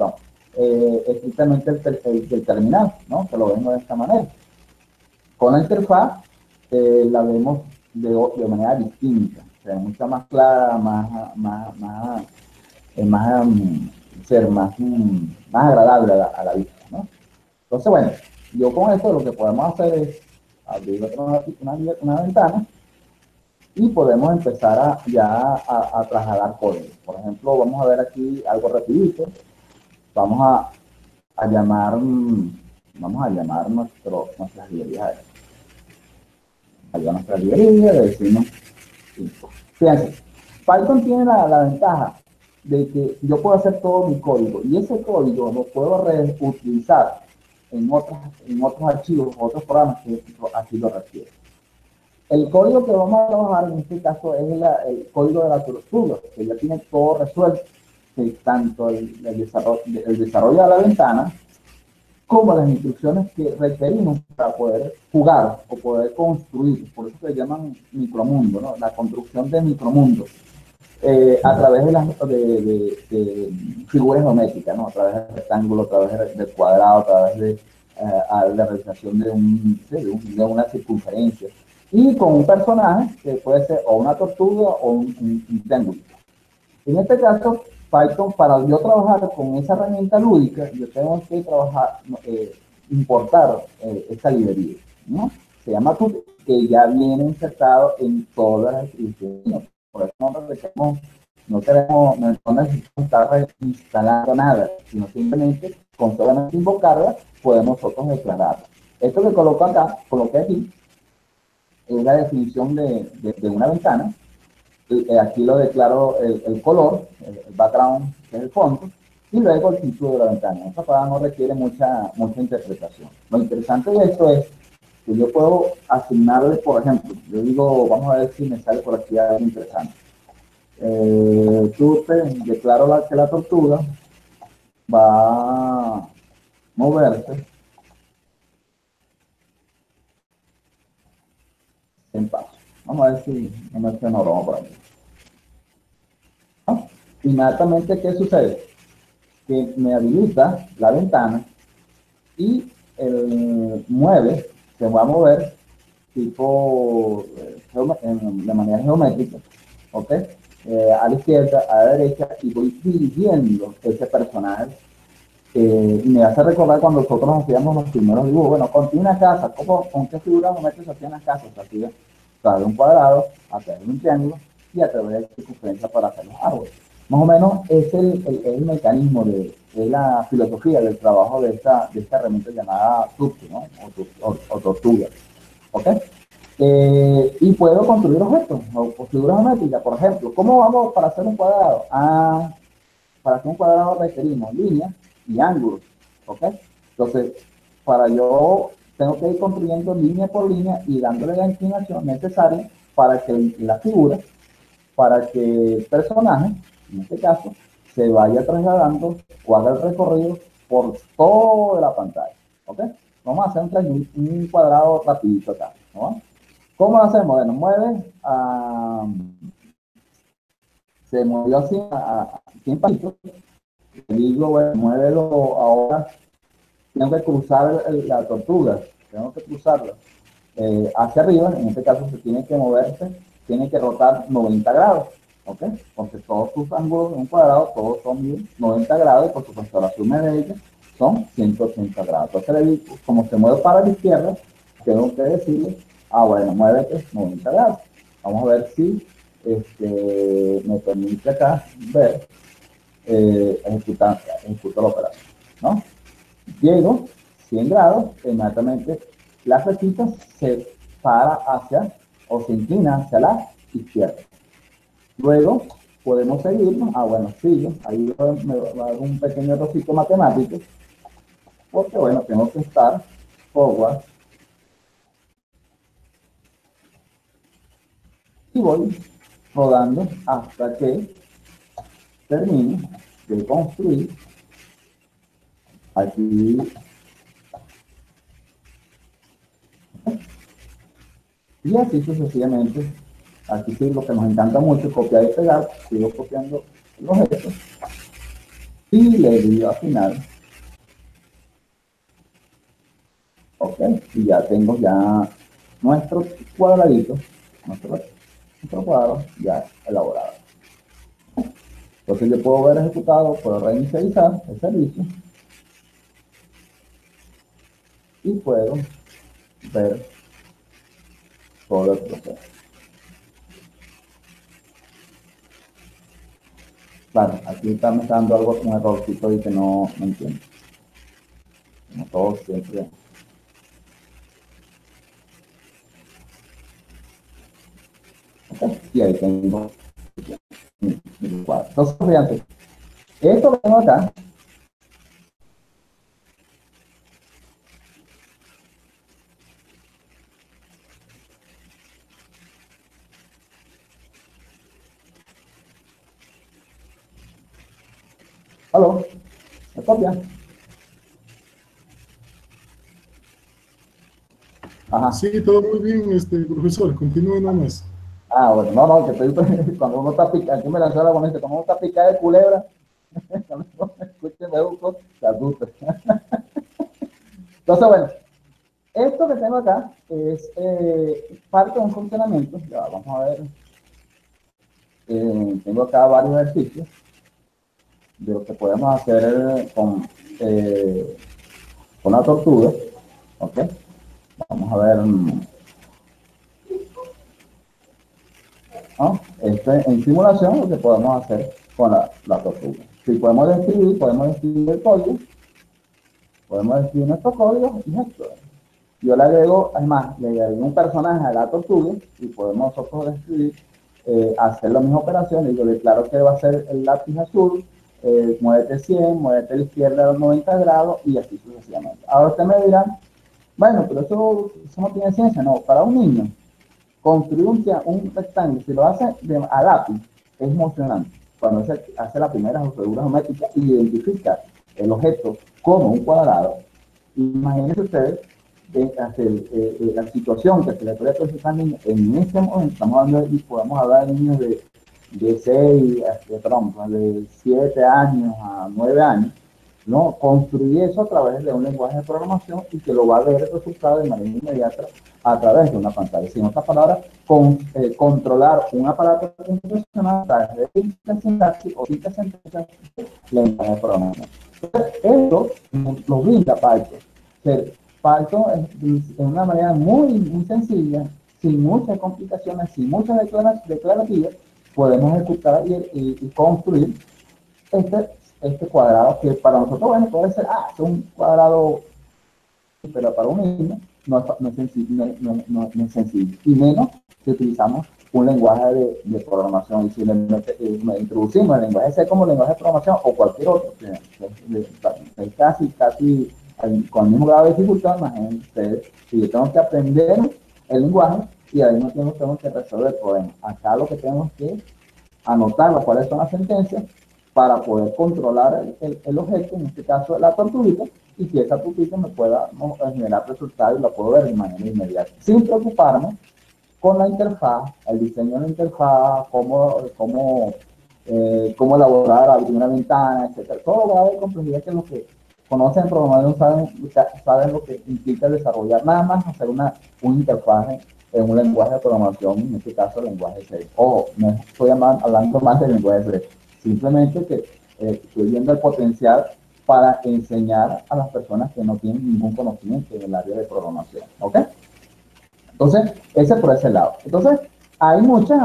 el terminal, ¿no? Que lo vemos de esta manera. Con la interfaz la vemos de manera distinta, o sea, mucho más clara, más agradable a la vista, ¿no? Entonces, bueno, yo con esto lo que podemos hacer es abrir una ventana y podemos empezar a trasladar código. Por ejemplo, vamos a ver aquí algo rapidito. Vamos a llamar nuestras librerías. Allá nuestra librería, le decimos. Fíjense, Python tiene la ventaja de que yo puedo hacer todo mi código y ese código lo puedo reutilizar en otros archivos, otros programas que así lo requieren. El código que vamos a trabajar en este caso es el código de la tortuga, que ya tiene todo resuelto, que tanto el desarrollo de la ventana como las instrucciones que requerimos para poder jugar o poder construir. Por eso se llaman micromundos, ¿no? La construcción de micromundos. A través de figuras geométricas, ¿no? A través del rectángulo, a través del cuadrado, a través de la realización de una circunferencia. Y con un personaje que puede ser o una tortuga o un triángulo. En este caso, Python, para yo trabajar con esa herramienta lúdica, yo tengo que importar esta librería, ¿no? Se llama Tut, que ya viene insertado en todas las distribuciones. Por eso no necesitamos estar instalando nada, sino simplemente con solamente invocarla podemos nosotros declararla. Esto que coloco acá, coloqué aquí, es la definición de una ventana. Aquí lo declaro el color, el background, que es el fondo, y luego el título de la ventana. Esta palabra no requiere mucha interpretación. Lo interesante de esto es que yo puedo asignarle, por ejemplo, yo digo, vamos a ver si me sale por aquí algo interesante. Declaro que la tortuga va a moverse en paso. Vamos a ver si no me suena broma por aquí. Inmediatamente, ¿qué sucede? Que me habilita la ventana y el mueve, se va a mover tipo de manera geométrica, ¿ok? A la izquierda, a la derecha, y voy dirigiendo ese personaje. Y me hace recordar cuando nosotros hacíamos los primeros dibujos. Bueno, con una casa, ¿con qué figura geométrica se hacían las casas? Se hacía a través de un cuadrado, a través de un triángulo y a través de circunferencia para hacer los árboles. Más o menos es el mecanismo de la filosofía del trabajo de esta herramienta llamada Tut, ¿no? O tortuga. ¿Ok? Y puedo construir objetos o figuras geométricas. Por ejemplo, ¿cómo vamos para hacer un cuadrado? Para hacer un cuadrado requerimos líneas y ángulos. ¿Ok? Entonces, yo tengo que ir construyendo línea por línea y dándole la inclinación necesaria para que la figura, para que el personaje, en este caso, se vaya trasladando o haga el recorrido por toda la pantalla. ¿Ok? Vamos a hacer un cuadrado rapidito acá, ¿no? ¿Cómo lo hacemos? Bueno, se movió así a 100 pasitos. Digo, bueno, muévelo ahora. Tengo que cruzar la tortuga, tengo que cruzarla hacia arriba. En este caso se tiene que moverse, tiene que rotar 90 grados, ¿ok? Porque todos sus ángulos en un cuadrado, todos son 90 grados, y por supuesto la suma de ellos son 180 grados. Entonces, como se mueve para la izquierda, tengo que decirle, bueno, muévete 90 grados. Vamos a ver si me permite acá ver, ejecutar la operación, ¿no? Llego 100 grados, inmediatamente la flechita se para hacia o se inclina hacia la izquierda. Luego podemos seguirnos. Bueno, sigo. Ahí me va a dar un pequeño errorcito matemático, porque bueno, tengo que estar forward y voy rodando hasta que termine de construir aquí. Y así sucesivamente. Aquí sí, lo que nos encanta mucho, copiar y pegar. Sigo copiando los objetos y le digo al final. Ok, y ya tengo nuestro cuadradito, nuestro cuadro ya elaborado. Entonces yo puedo ver ejecutado, puedo reinicializar el servicio y puedo ver todo el proceso. Claro, aquí me está dando algo, un errorcito y que no entiendo. Como todo siempre. Okay. Y ahí tengo mi cuadro. Entonces, fíjate, esto que tengo acá, ¿aló? ¿Me copia? Ajá. Sí, todo muy bien, profesor, continúe nomás. Ah, bueno, no, que estoy, cuando uno está picado, aquí me lanzó la bonita, cuando uno está picado de culebra, cuando uno escucha de educo, se asusta. Entonces, bueno, esto que tengo acá es parte de un funcionamiento, ya vamos a ver, tengo acá varios ejercicios de lo que podemos hacer con la tortuga, ¿ok? Vamos a ver, ¿no? En simulación lo que podemos hacer con la tortuga. Si podemos describir el código, podemos describir nuestro código y esto. Yo le agrego, además, le agrego un personaje a la tortuga y podemos nosotros describir, hacer la misma operación. Y yo declaro que va a ser el lápiz azul, muévete 100, muévete a la izquierda a los 90 grados y así sucesivamente. Ahora usted me dirá, bueno, pero eso no tiene ciencia. No, para un niño, construir un rectángulo, si lo hace a lápiz, es emocionante. Cuando se hace la primera figura geométrica y identifica el objeto como un cuadrado, imagínense ustedes la situación que se le puede presentar al niño en ese momento. Estamos hablando y podemos hablar de niños de 6, de 7 años a 9 años, ¿no? Construir eso a través de un lenguaje de programación y que lo va a ver el resultado de manera inmediata a través de una pantalla. Sin otras palabras, controlar un aparato computacional a través de distintas sintaxis o distintas sentencias de lenguaje de programación. Entonces, esto lo brinda Python. Python es una manera muy sencilla, sin muchas complicaciones, sin muchas declarativas, podemos ejecutar y construir este cuadrado que para nosotros, bueno, puede ser, es un cuadrado, pero para un niño no es sencillo, y menos si utilizamos un lenguaje de programación. Y si le introducimos el lenguaje C como lenguaje de programación o cualquier otro, que casi con el mismo grado de dificultad, imagínense ustedes, si yo tengo que aprender el lenguaje y al mismo tiempo tengo que resolver el problema. Acá lo que tenemos que anotar cuáles son las sentencias para poder controlar el objeto, en este caso la tortuguita, y que esa tortuguita me pueda generar resultados y la puedo ver de manera inmediata, sin preocuparme con la interfaz, el diseño de la interfaz, cómo elaborar, abrir una ventana, etc. Todo grado de complejidad que los que conocen programación saben lo que implica desarrollar, nada más hacer una interfaz en un lenguaje de programación, en este caso el lenguaje C. No estoy hablando más del lenguaje C, simplemente que estoy viendo el potencial para enseñar a las personas que no tienen ningún conocimiento en el área de programación, ¿ok? Entonces, ese por ese lado. Entonces, hay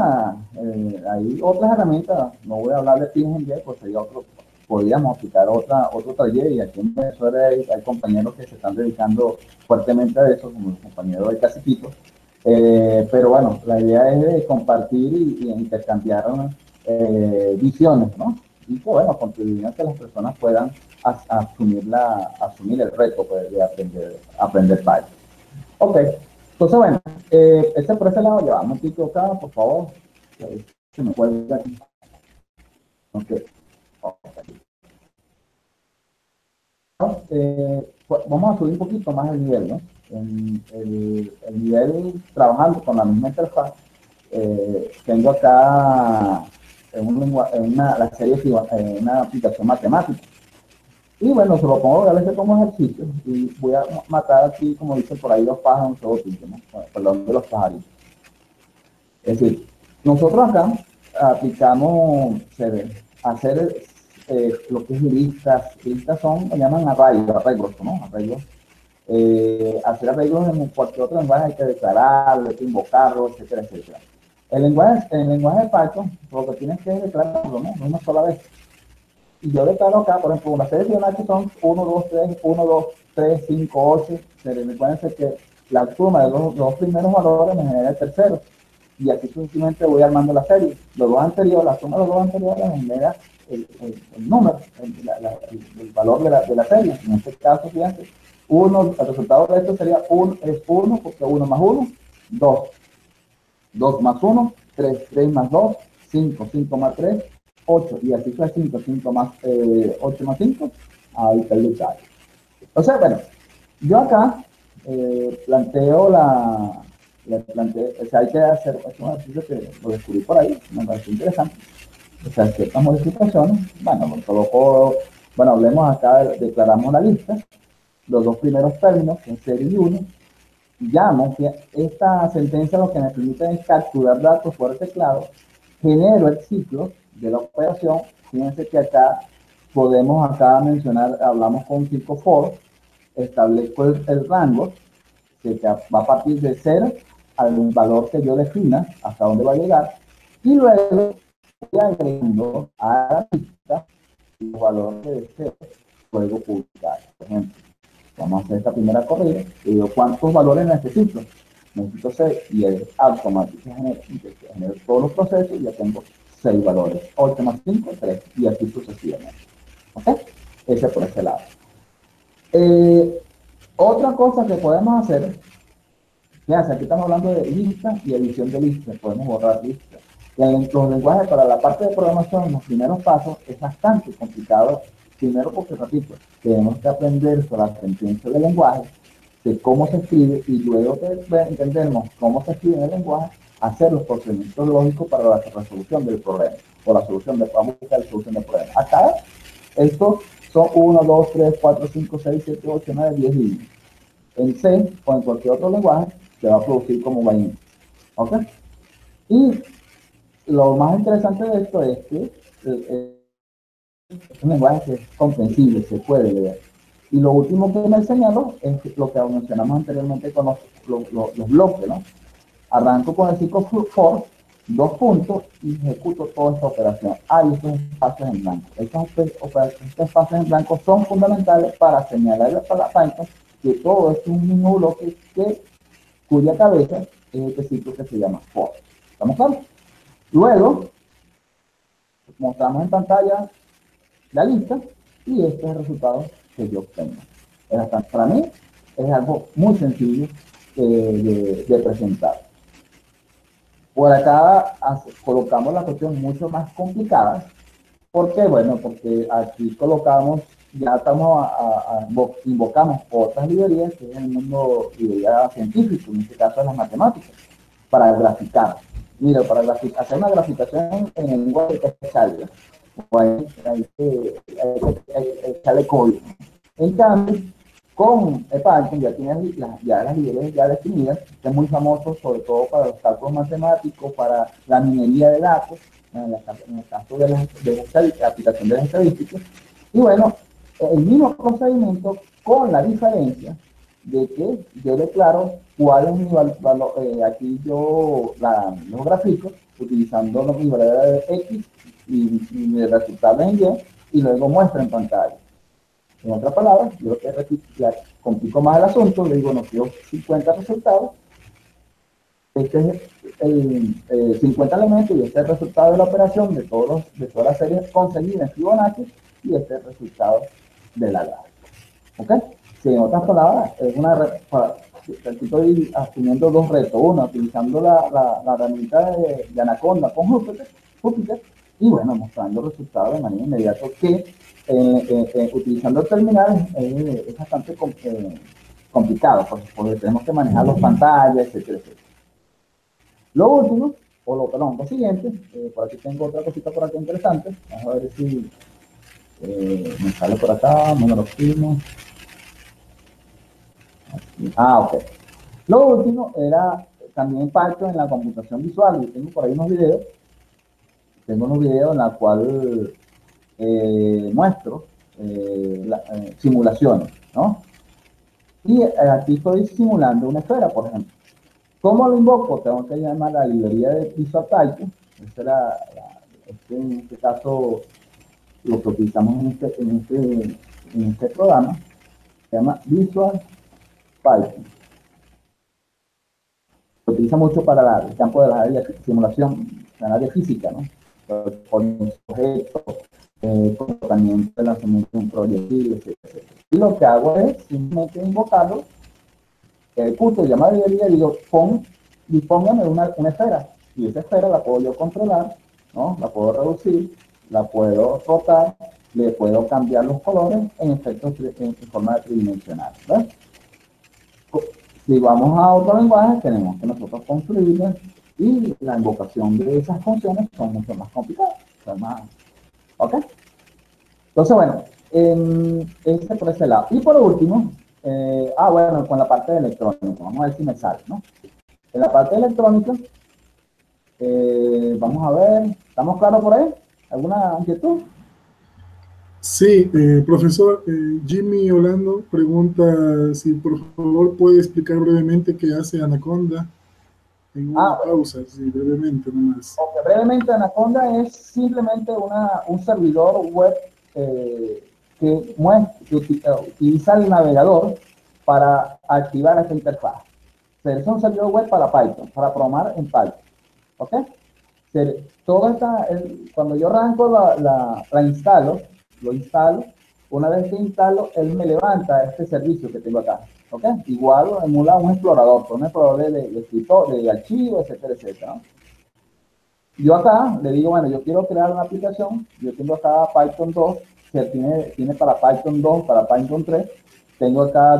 hay otras herramientas, no voy a hablar de PNG, pues sería podríamos aplicar otro taller, y aquí en Venezuela hay compañeros que se están dedicando fuertemente a eso, como el compañero de Caciquito. Pero bueno, la idea es de compartir y intercambiar visiones, ¿no? Y que bueno, contribuir a que las personas puedan asumir el reto, pues, de aprender Python. Ok, entonces bueno, por ese lado, ya, un poquito acá, por favor. Se me puede aquí. Okay. Vamos a subir un poquito más el nivel, ¿no? El nivel trabajando con la misma interfaz. Tengo acá la serie, una aplicación matemática. Y bueno, se lo pongo a veces como ejercicio y voy a matar aquí, como dice por ahí, 2 pájaros en un solo tiro, ¿no? Perdón, de los pajaritos. Es decir, nosotros acá aplicamos hacer lo que es listas. Listas se llaman arreglos, ¿no? Arreglos hacer arreglos en cualquier otro lenguaje hay que declararlo, hay que invocarlo, etcétera, etcétera. El lenguaje de Python, lo que tienes que declararlo, ¿no? Una sola vez. Y yo declaro acá, por ejemplo, una serie de Fibonacci son 1, 2, 3, 1, 2, 3, 5, 8. Recuerden que la suma de los dos primeros valores me genera el tercero. Y así sucesivamente voy armando la serie. Los dos anteriores, la suma de los dos anteriores me genera el número, el valor de la serie. En este caso, fíjense, el resultado de esto sería 1, es 1, porque 1 más 1, 2. 2 más 1, 3, 3 más 2, 5, 5 más 3, 8, y así fue 5, 5 más 8 más 5, ahí está el detalle. O sea, bueno, yo acá planteo o sea, hay que hacer un ejercicio que lo descubrí por ahí, me pareció interesante, o sea, ciertas modificaciones, bueno, hablemos acá, declaramos la lista, los dos primeros términos, en serie y 1, llamo, que esta sentencia lo que me permite es capturar datos por el teclado, genero el ciclo de la operación. Fíjense que acá podemos mencionar, hablamos con ciclo for, establezco el rango, que va a partir de 0 al valor que yo defina, hasta dónde va a llegar, y luego voy agregando a la lista los valores que deseo luego publicar. Por ejemplo, vamos a hacer esta primera corrida y digo cuántos valores necesito. Necesito 6 y es automático. Genero todos los procesos y ya tengo 6 valores. 8 más 5, 3 y así sucesivamente. ¿Ok? Ese por ese lado. Otra cosa que podemos hacer, fíjense, aquí estamos hablando de lista y edición de listas. Podemos borrar listas. Los lenguajes para la parte de programación, en los primeros pasos, es bastante complicado. Primero porque, repito, tenemos que aprender sobre la sentencia del lenguaje, de cómo se escribe, y luego que entendemos cómo se escribe en el lenguaje, hacer los procedimientos lógicos para la resolución del problema, o la solución de la solución del problema. Acá, estos son 1, 2, 3, 4, 5, 6, 7, 8, 9, 10 líneas. En C o en cualquier otro lenguaje, se va a producir como 20. ¿Ok? Y lo más interesante de esto es que es un lenguaje que es comprensible, se puede leer. Y lo último que me señalo es lo que mencionamos anteriormente con los bloques, ¿no? Arranco con el ciclo for, 2 puntos, y ejecuto toda esta operación. Hay estos espacios en blanco. Estos espacios en blanco son fundamentales para señalarle para la Python que todo es un mismo bloque cuya cabeza es este ciclo que se llama for. ¿Estamos claros? Luego, mostramos en pantalla la lista y este es el resultado que yo obtengo. Para mí es algo muy sencillo de presentar. Por acá colocamos la cuestión mucho más complicada. ¿Por qué? Bueno, porque aquí colocamos, ya invocamos otras librerías, que es el mundo librería científico, en este caso en las matemáticas, para graficar. Mira, para hacer una graficación en el lenguaje de Excel, hay que echarle código. En cambio, con Python ya tienes las librerías ya definidas, que es muy famoso sobre todo para los cálculos matemáticos, para la minería de datos, en el caso de la aplicación de las estadísticas. Y bueno, el mismo procedimiento con la diferencia de que yo declaro cuál es mi valor, aquí yo los grafico utilizando mi variable de X y mi resultado en Y, y luego muestro en pantalla. En otras palabras, yo ya complico más el asunto, le digo, no quiero 50 resultados, este es el 50 elementos y este es el resultado de la operación de todas las series conseguidas en Fibonacci, y este es el resultado de la gráfica. ¿Ok? Si en otras palabras, estoy asumiendo 2 retos. Uno, utilizando la herramienta de Anaconda con Jupyter, y bueno, mostrando resultados de manera inmediata que utilizando el terminal es bastante complicado, porque tenemos que manejar las pantallas, etcétera, etcétera. Lo último, lo siguiente, por aquí tengo otra cosita por aquí interesante. Vamos a ver si me sale por acá, número primo. Ok. Lo último era también Python en la computación visual. Yo tengo por ahí unos videos. Tengo unos videos en los cuales muestro simulaciones, ¿no? Y aquí estoy simulando una esfera, por ejemplo. ¿Cómo lo invoco? Tengo que llamar a la librería de Visual Python. Esa era en este caso, lo que utilizamos en este programa. Se llama Visual Python. Se utiliza mucho para el campo de la área de simulación, la área física, ¿no? Con objetos, comportamiento de lanzamiento de un proyectil, etc. Y lo que hago es simplemente invocarlo, ejecuto, llamo a la librería y digo, dispóngame una esfera. Y esa esfera la puedo yo controlar, ¿no? La puedo reducir, la puedo rotar, le puedo cambiar los colores en efectos en forma tridimensional, ¿ves? Si vamos a otro lenguaje, tenemos que nosotros construirlas y la invocación de esas funciones son mucho más complicadas. ¿Ok? Entonces, bueno, ese por ese lado. Y por último, bueno, con la parte de electrónica. Vamos a ver si me sale, ¿no? En la parte electrónica, vamos a ver, ¿estamos claros por ahí? ¿Alguna inquietud? Sí, profesor, Jimmy Orlando pregunta si por favor puede explicar brevemente qué hace Anaconda en una pausa, sí, brevemente nomás. Okay, brevemente, Anaconda es simplemente un servidor web que utiliza el navegador para activar esta interfaz. Es un servidor web para Python, para programar en Python. ¿Ok? Cuando yo arranco la instalo, lo instalo, una vez que instalo, él me levanta este servicio que tengo acá. ¿Ok? Igual emula un explorador de escritor, de archivos, etcétera, etcétera, ¿no? Yo acá le digo, bueno, yo quiero crear una aplicación, yo tengo acá Python 2, que tiene para Python 2, para Python 3, tengo acá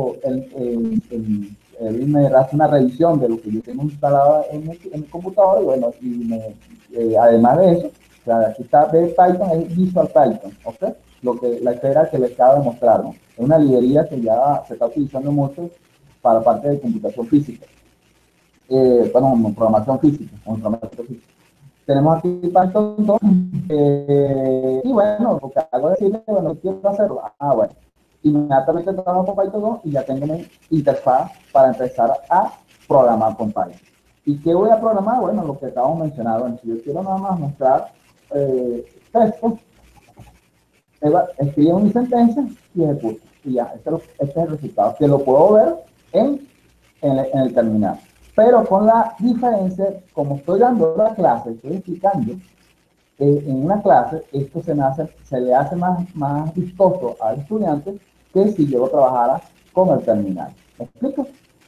él me hace una revisión de lo que yo tengo instalado en mi computador, y bueno, además de eso, o sea, aquí está de Python, es Visual Python, ¿ok? La esfera que les acabo de mostrar, ¿no? Es una librería que ya se está utilizando mucho para parte de computación física. Programación física, tenemos aquí Python 2, y bueno, lo que hago es decirle, bueno, quiero hacerlo. Bueno, inmediatamente trabajo con Python 2 y ya tengo mi interfaz para empezar a programar con Python. ¿Y qué voy a programar? Bueno, lo que acabamos mencionado. Si yo quiero nada más mostrar texto, escribo mi sentencia y ejecuto. Y ya, este es el resultado, que lo puedo ver en el terminal. Pero con la diferencia, como estoy dando la clase, estoy explicando en una clase, esto se le hace más vistoso al estudiante que si yo trabajara con el terminal. ¿Me explico?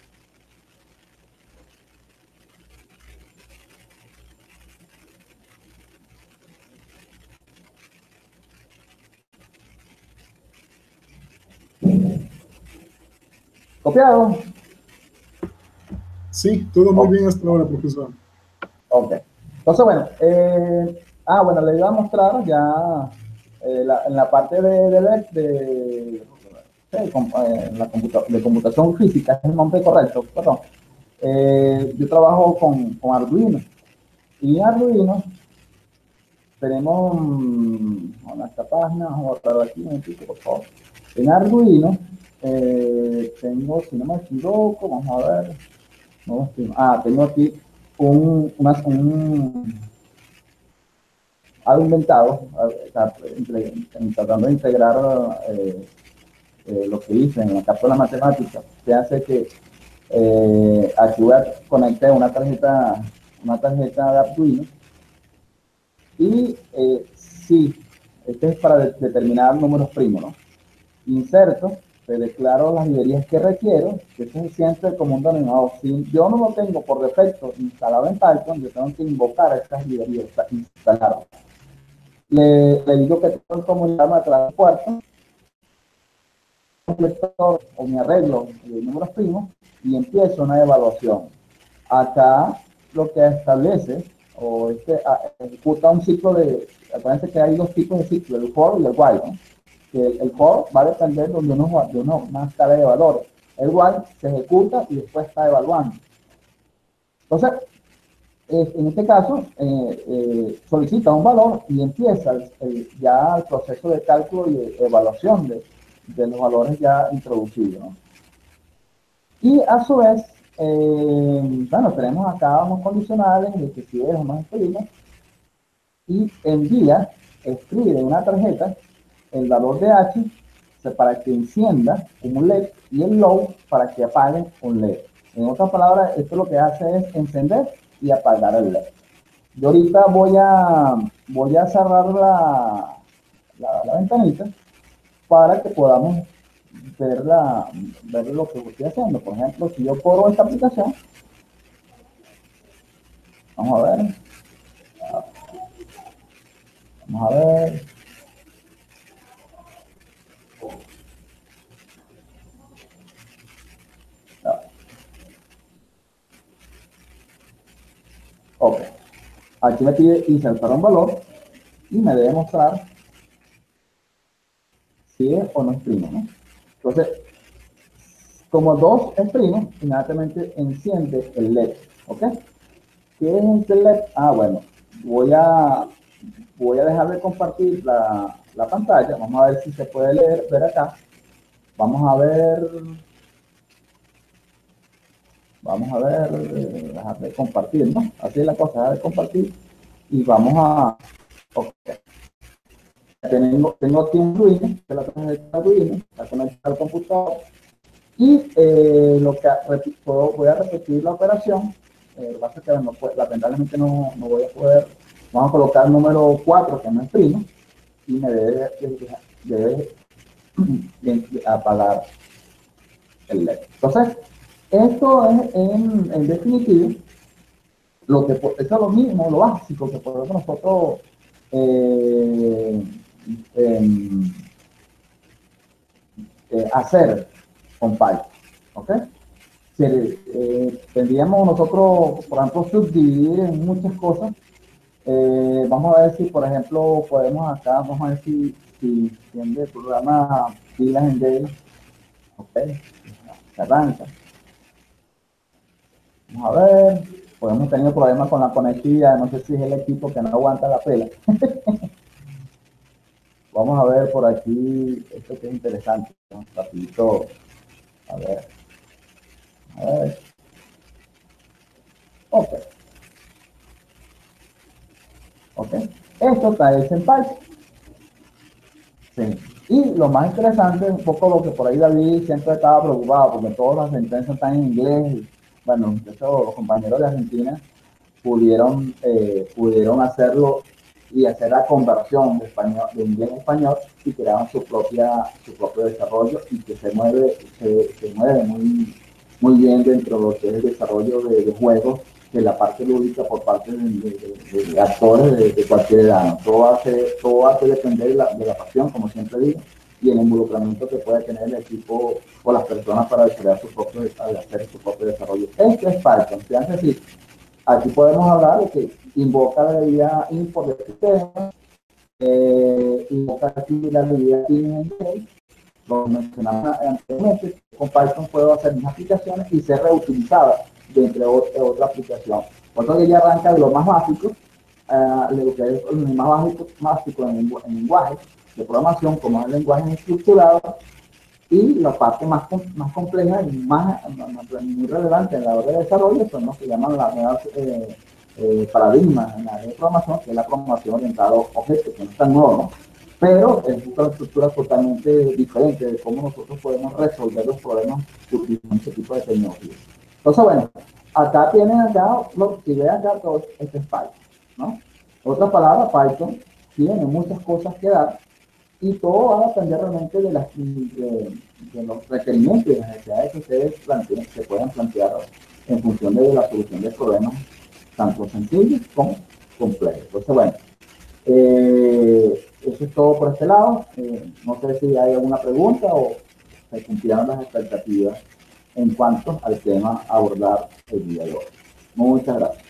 ¿Copiado? Sí, todo muy bien hasta ahora, profesor. Ok. Entonces, bueno, le iba a mostrar ya en la parte de computación física, es el nombre correcto, perdón. Yo trabajo con Arduino. Y en Arduino tenemos, esta página, vamos a ver aquí un poquito, por favor. En Arduino tengo, si no me equivoco, vamos a ver. Tengo aquí algo inventado, tratando de integrar lo que hice en la cápsula matemática, que hace que aquí voy a conectar una tarjeta de Arduino y sí, este es para determinar números primos, ¿no? Inserto, te declaro las librerías que requiero, que es suficiente como un denominador. Si yo no lo tengo por defecto instalado en Python, yo tengo que invocar estas librerías, instalarlas. Le digo que tengo que comunicarme a través del puerto, o mi arreglo de números primos, y empiezo una evaluación. Acá lo que establece, ejecuta un ciclo acuérdense que hay dos tipos de ciclo, el for y el while, ¿no? Que el for va a depender de una escala de valores. El while se ejecuta y después está evaluando. Entonces, en este caso, solicita un valor y empieza ya el proceso de cálculo y de evaluación de los valores ya introducidos, ¿no? Y a su vez, bueno, tenemos acá unos condicionales de que si es o no es primo, y envía, escribe en una tarjeta el valor de H para que encienda un LED y el low para que apague un LED. En otras palabras, esto lo que hace es encender y apagar el LED. Yo ahorita voy a cerrar la ventanita para que podamos ver lo que estoy haciendo. Por ejemplo, si yo corro esta aplicación, vamos a ver. Vamos a ver. Ok. Aquí me pide insertar un valor y me debe mostrar si es o no es primo, ¿no? Entonces, como 2 es primo, inmediatamente enciende el LED, ¿ok? ¿Qué es este LED? Ah, bueno, voy a dejar de compartir la pantalla. Vamos a ver si se puede ver acá. Vamos a ver, dejar de compartir, ¿no? Así es la cosa, dejar de compartir. Y vamos a, ok. Tengo aquí un Arduino, que la tarjeta Arduino, está conectada al computador. Y voy a repetir la operación. Lo que pasa es que lamentablemente no voy a poder. Vamos a colocar el número 4, que no es primo, y me debe apagar el LED. Entonces, esto es en definitivo, esto es lo mismo, lo básico que podemos nosotros hacer con Python, ¿ok? Tendríamos nosotros, por ejemplo, subdividir en muchas cosas. Vamos a ver si, por ejemplo, podemos acá, vamos a ver si el programa pilas en Dell, ok, se arranca. Vamos a ver, podemos tener problemas con la conectividad, no sé si es el equipo que no aguanta la pela. Vamos a ver por aquí, esto que es interesante, ¿no? Rapidito, a ver. Ok. Ok. Esto está hecho en Python. Sí. Y lo más interesante, un poco lo que por ahí David siempre estaba preocupado, porque todas las sentencias están en inglés. Y, bueno, de hecho, los compañeros de Argentina pudieron hacerlo y hacer la conversión de inglés a español y crearon su propio desarrollo y que se mueve muy bien dentro de lo que es el desarrollo de juegos, de la parte lúdica por parte de actores de cualquier edad, ¿no? Todo hace depender de la pasión, como siempre digo, y el involucramiento que puede tener el equipo o las personas para hacer su propio desarrollo. Esto es Python, es decir, aquí podemos hablar de que invoca la idea import del sistema, invoca aquí la idea ING, lo mencionamos anteriormente. Con Python puedo hacer mis aplicaciones y ser reutilizada dentro de otra aplicación. Por eso que ya arranca de lo más básico, lo que es el más básico en lenguaje de programación, como es el lenguaje estructurado, y la parte más compleja y muy relevante en la hora de desarrollo son los que llaman las nuevas paradigmas en la área de programación, que es la programación orientada a objetos, que no es tan nuevo, ¿no? Pero es una estructura totalmente diferente de cómo nosotros podemos resolver los problemas utilizando este tipo de tecnología. Entonces, bueno, acá tienen si ven acá todo, este es Python, ¿no? Otra palabra, Python tiene muchas cosas que dar y todo va a depender realmente de los requerimientos y las necesidades que ustedes se puedan plantear en función de la solución de problemas tanto sencillos como complejos. Entonces, bueno, eso es todo por este lado. No sé si hay alguna pregunta o se cumplieron las expectativas en cuanto al tema a abordar el día de hoy. Muchas gracias.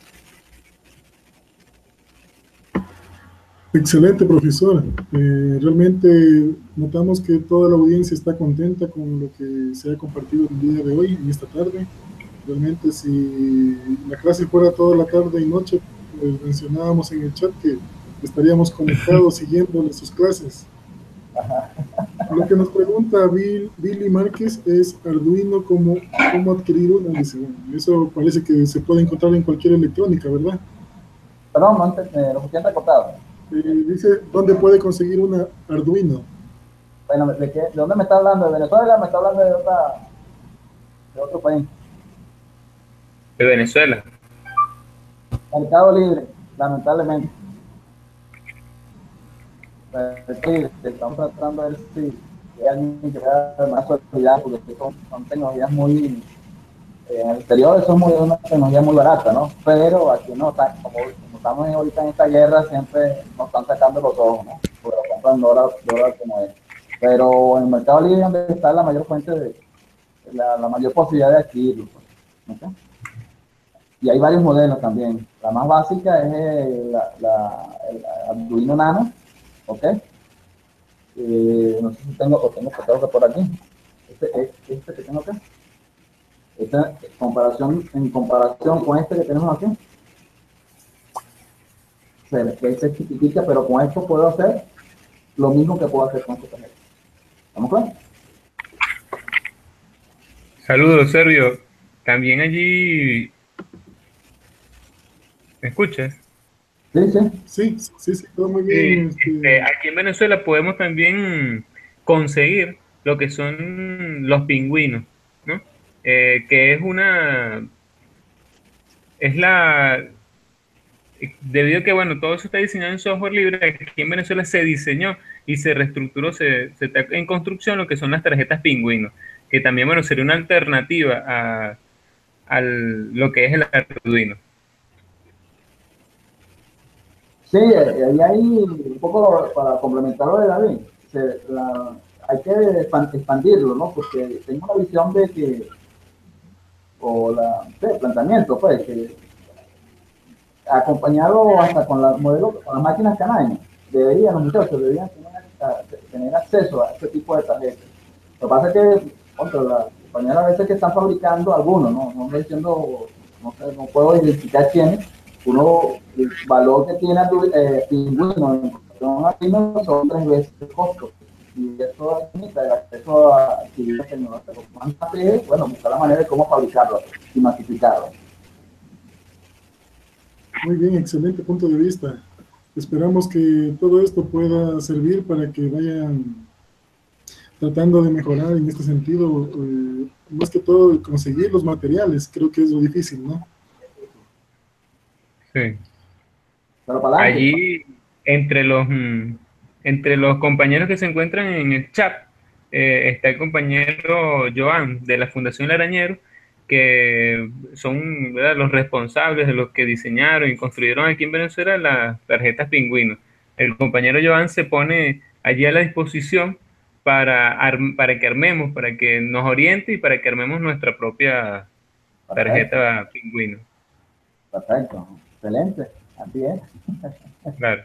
Excelente, profesor. Realmente notamos que toda la audiencia está contenta con lo que se ha compartido el día de hoy, en esta tarde. Realmente, si la clase fuera toda la tarde y noche, pues mencionábamos en el chat que estaríamos conectados siguiéndole sus clases. Lo que nos pregunta Billy Márquez es Arduino como ¿Cómo adquirir una? Dice, bueno, eso parece que se puede encontrar en cualquier electrónica, ¿verdad? Perdón, no lo escuché entrecortado. Dice, ¿dónde puede conseguir una Arduino? Bueno, ¿de dónde me está hablando? ¿De Venezuela? ¿Me está hablando de otro país? De Venezuela. Mercado Libre, lamentablemente. Sí, estamos tratando de ver si hay alguien que vea más actualidad, porque son tecnologías muy, en el exterior son una tecnología muy barata, ¿no? Pero aquí no, como estamos ahorita en esta guerra, siempre nos están sacando los ojos, ¿no? Porque lo compran dólar como es. Pero en el mercado libre es donde está la mayor fuente la mayor posibilidad de adquirirlo. Pues, ¿okay? Y hay varios modelos también. La más básica es el Arduino Nano, ¿ok? No sé si tengo fotos por aquí. Este que tengo acá. En comparación con este que tenemos aquí, este es chiquitita, pero con esto puedo hacer lo mismo que puedo hacer con esta tarjeta. ¿Estamos claros? Saludos, Sergio. También allí, ¿me escuchas? Sí, todo muy bien. Aquí en Venezuela podemos también conseguir lo que son los pingüinos, ¿no? Que debido a que, bueno, todo eso está diseñado en software libre, aquí en Venezuela se diseñó y se reestructuró, se está en construcción lo que son las tarjetas pingüinos, que también, bueno, sería una alternativa a lo que es el Arduino. Sí, ahí hay un poco para complementar lo de David. Hay que expandirlo, ¿no? Porque tengo una visión de que, el planteamiento, pues, que acompañado hasta con los modelos, con las máquinas canarias, los muchachos deberían tener acceso a este tipo de tarjetas. Lo que pasa es que, las compañías a veces que están fabricando algunos, no estoy diciendo, no sé, no puedo identificar quiénes, el valor que tiene Pingüino en cuestión a Pingüino son 3 veces el costo. Y eso limita el acceso a adquirir tecnología. Más fácil, bueno, buscar la manera de cómo fabricarlo y masificarlo. Muy bien, excelente punto de vista. Esperamos que todo esto pueda servir para que vayan tratando de mejorar en este sentido, más que todo conseguir los materiales, creo que es lo difícil, ¿no? Sí. Pero para adelante. Allí, entre los compañeros que se encuentran en el chat, está el compañero Joan de la Fundación El Arañero, que son, ¿verdad?, los responsables de los que diseñaron y construyeron aquí en Venezuela las tarjetas pingüinos. El compañero Joan se pone allí a la disposición para que armemos, para que nos oriente y para que armemos nuestra propia tarjeta pingüino. Perfecto, excelente, así es. Claro.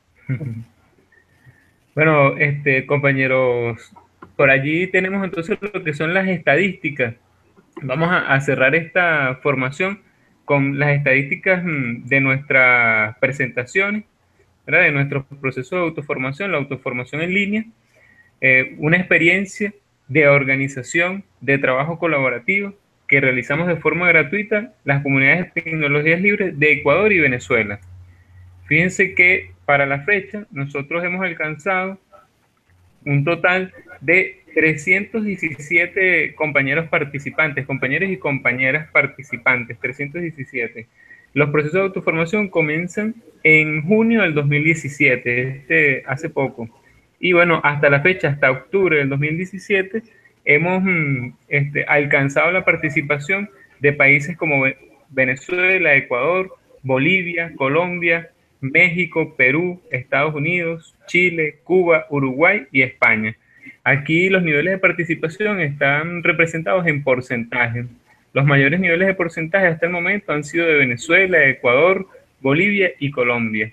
Bueno, compañeros, por allí tenemos entonces lo que son las estadísticas. Vamos a cerrar esta formación con las estadísticas de nuestras presentaciones, ¿verdad?, de nuestro proceso de autoformación, la autoformación en línea, una experiencia de organización, de trabajo colaborativo que realizamos de forma gratuita las comunidades de tecnologías libres de Ecuador y Venezuela. Fíjense que para la fecha nosotros hemos alcanzado un total de 317 compañeros participantes, compañeros y compañeras participantes, 317. Los procesos de autoformación comienzan en junio del 2017, hace poco. Y bueno, hasta la fecha, hasta octubre del 2017, hemos alcanzado la participación de países como Venezuela, Ecuador, Bolivia, Colombia, México, Perú, Estados Unidos, Chile, Cuba, Uruguay y España. Aquí los niveles de participación están representados en porcentaje. Los mayores niveles de porcentaje hasta el momento han sido de Venezuela, Ecuador, Bolivia y Colombia,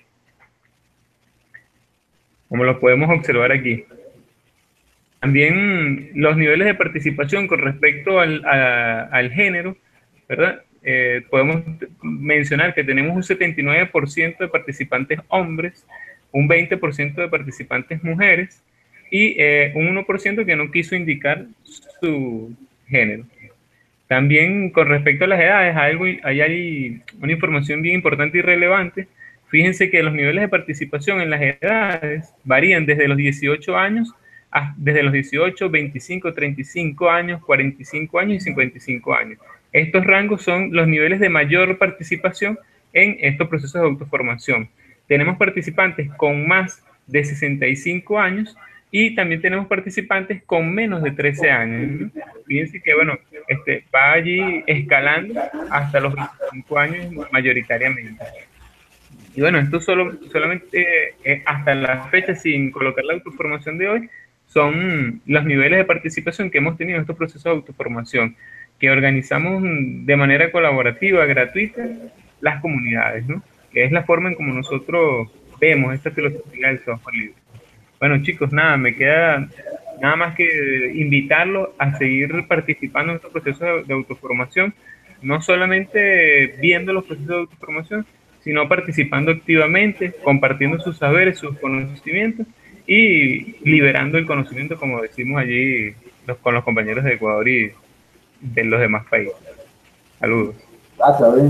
como lo podemos observar aquí. También los niveles de participación con respecto al género, ¿verdad? Podemos mencionar que tenemos un 79% de participantes hombres, un 20% de participantes mujeres y un 1% que no quiso indicar su género. También con respecto a las edades, hay una información bien importante y relevante. Fíjense que los niveles de participación en las edades varían desde los 18 años, desde los 18, 25, 35 años, 45 años y 55 años. Estos rangos son los niveles de mayor participación en estos procesos de autoformación. Tenemos participantes con más de 65 años y también tenemos participantes con menos de 13 años. Fíjense que, bueno, va allí escalando hasta los 25 años mayoritariamente. Y bueno, esto solamente hasta la fecha, sin colocar la autoformación de hoy, son los niveles de participación que hemos tenido en estos procesos de autoformación, que organizamos de manera colaborativa, gratuita, las comunidades, ¿no? Que es la forma en como nosotros vemos esta filosofía del software libre. Bueno, chicos, nada, me queda nada más que invitarlos a seguir participando en estos procesos de autoformación, no solamente viendo los procesos de autoformación, sino participando activamente, compartiendo sus saberes, sus conocimientos y liberando el conocimiento, como decimos allí con los compañeros de Ecuador y de los demás países. Saludos. Gracias, David.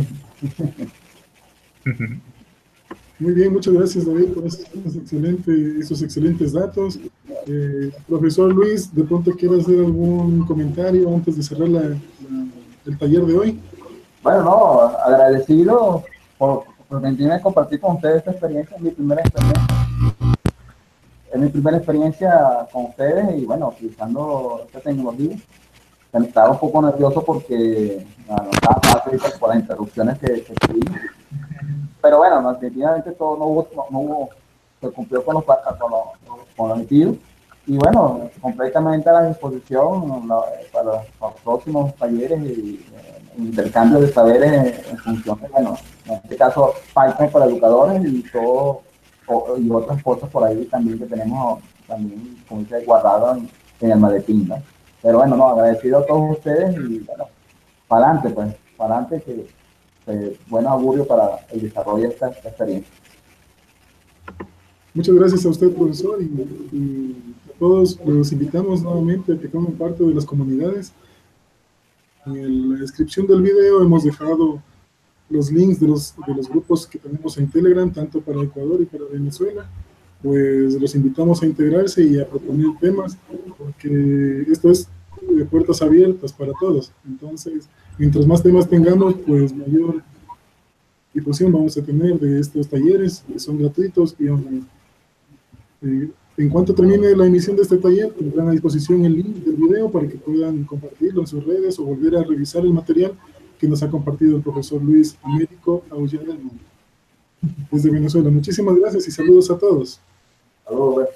Muy bien, muchas gracias, David, por esos excelentes datos. Profesor Luis, ¿de pronto quiere hacer algún comentario antes de cerrar el taller de hoy? Bueno, no, agradecido por permitirme compartir con ustedes esta experiencia, mi primera experiencia. Es mi primera experiencia con ustedes y bueno, utilizando esta tecnología. Estaba un poco nervioso porque no estaba fácil por las interrupciones que tuvimos. Pero bueno, definitivamente todo no hubo, se cumplió con lo metido. Y bueno, completamente a la disposición para los próximos talleres y intercambio de saberes en función de, bueno, en este caso Python para educadores y todo, y otras cosas por ahí también que tenemos también, como dice, guardado en el maletín, ¿no? Pero bueno, no, agradecido a todos ustedes y bueno, para adelante, pues, para adelante, que buen augurio para el desarrollo de esta experiencia. Muchas gracias a usted, profesor, y a todos los invitamos nuevamente a que formen parte de las comunidades. En la descripción del video hemos dejado los links de los grupos que tenemos en Telegram, tanto para Ecuador y para Venezuela. Pues los invitamos a integrarse y a proponer temas, porque esto es de puertas abiertas para todos. Entonces, mientras más temas tengamos, pues mayor difusión vamos a tener de estos talleres, que son gratuitos y online. En cuanto termine la emisión de este taller, tendrán a disposición el link del video para que puedan compartirlo en sus redes o volver a revisar el material que nos ha compartido el profesor Luis Américo Aullada desde Venezuela. Muchísimas gracias y saludos a todos. Saludos.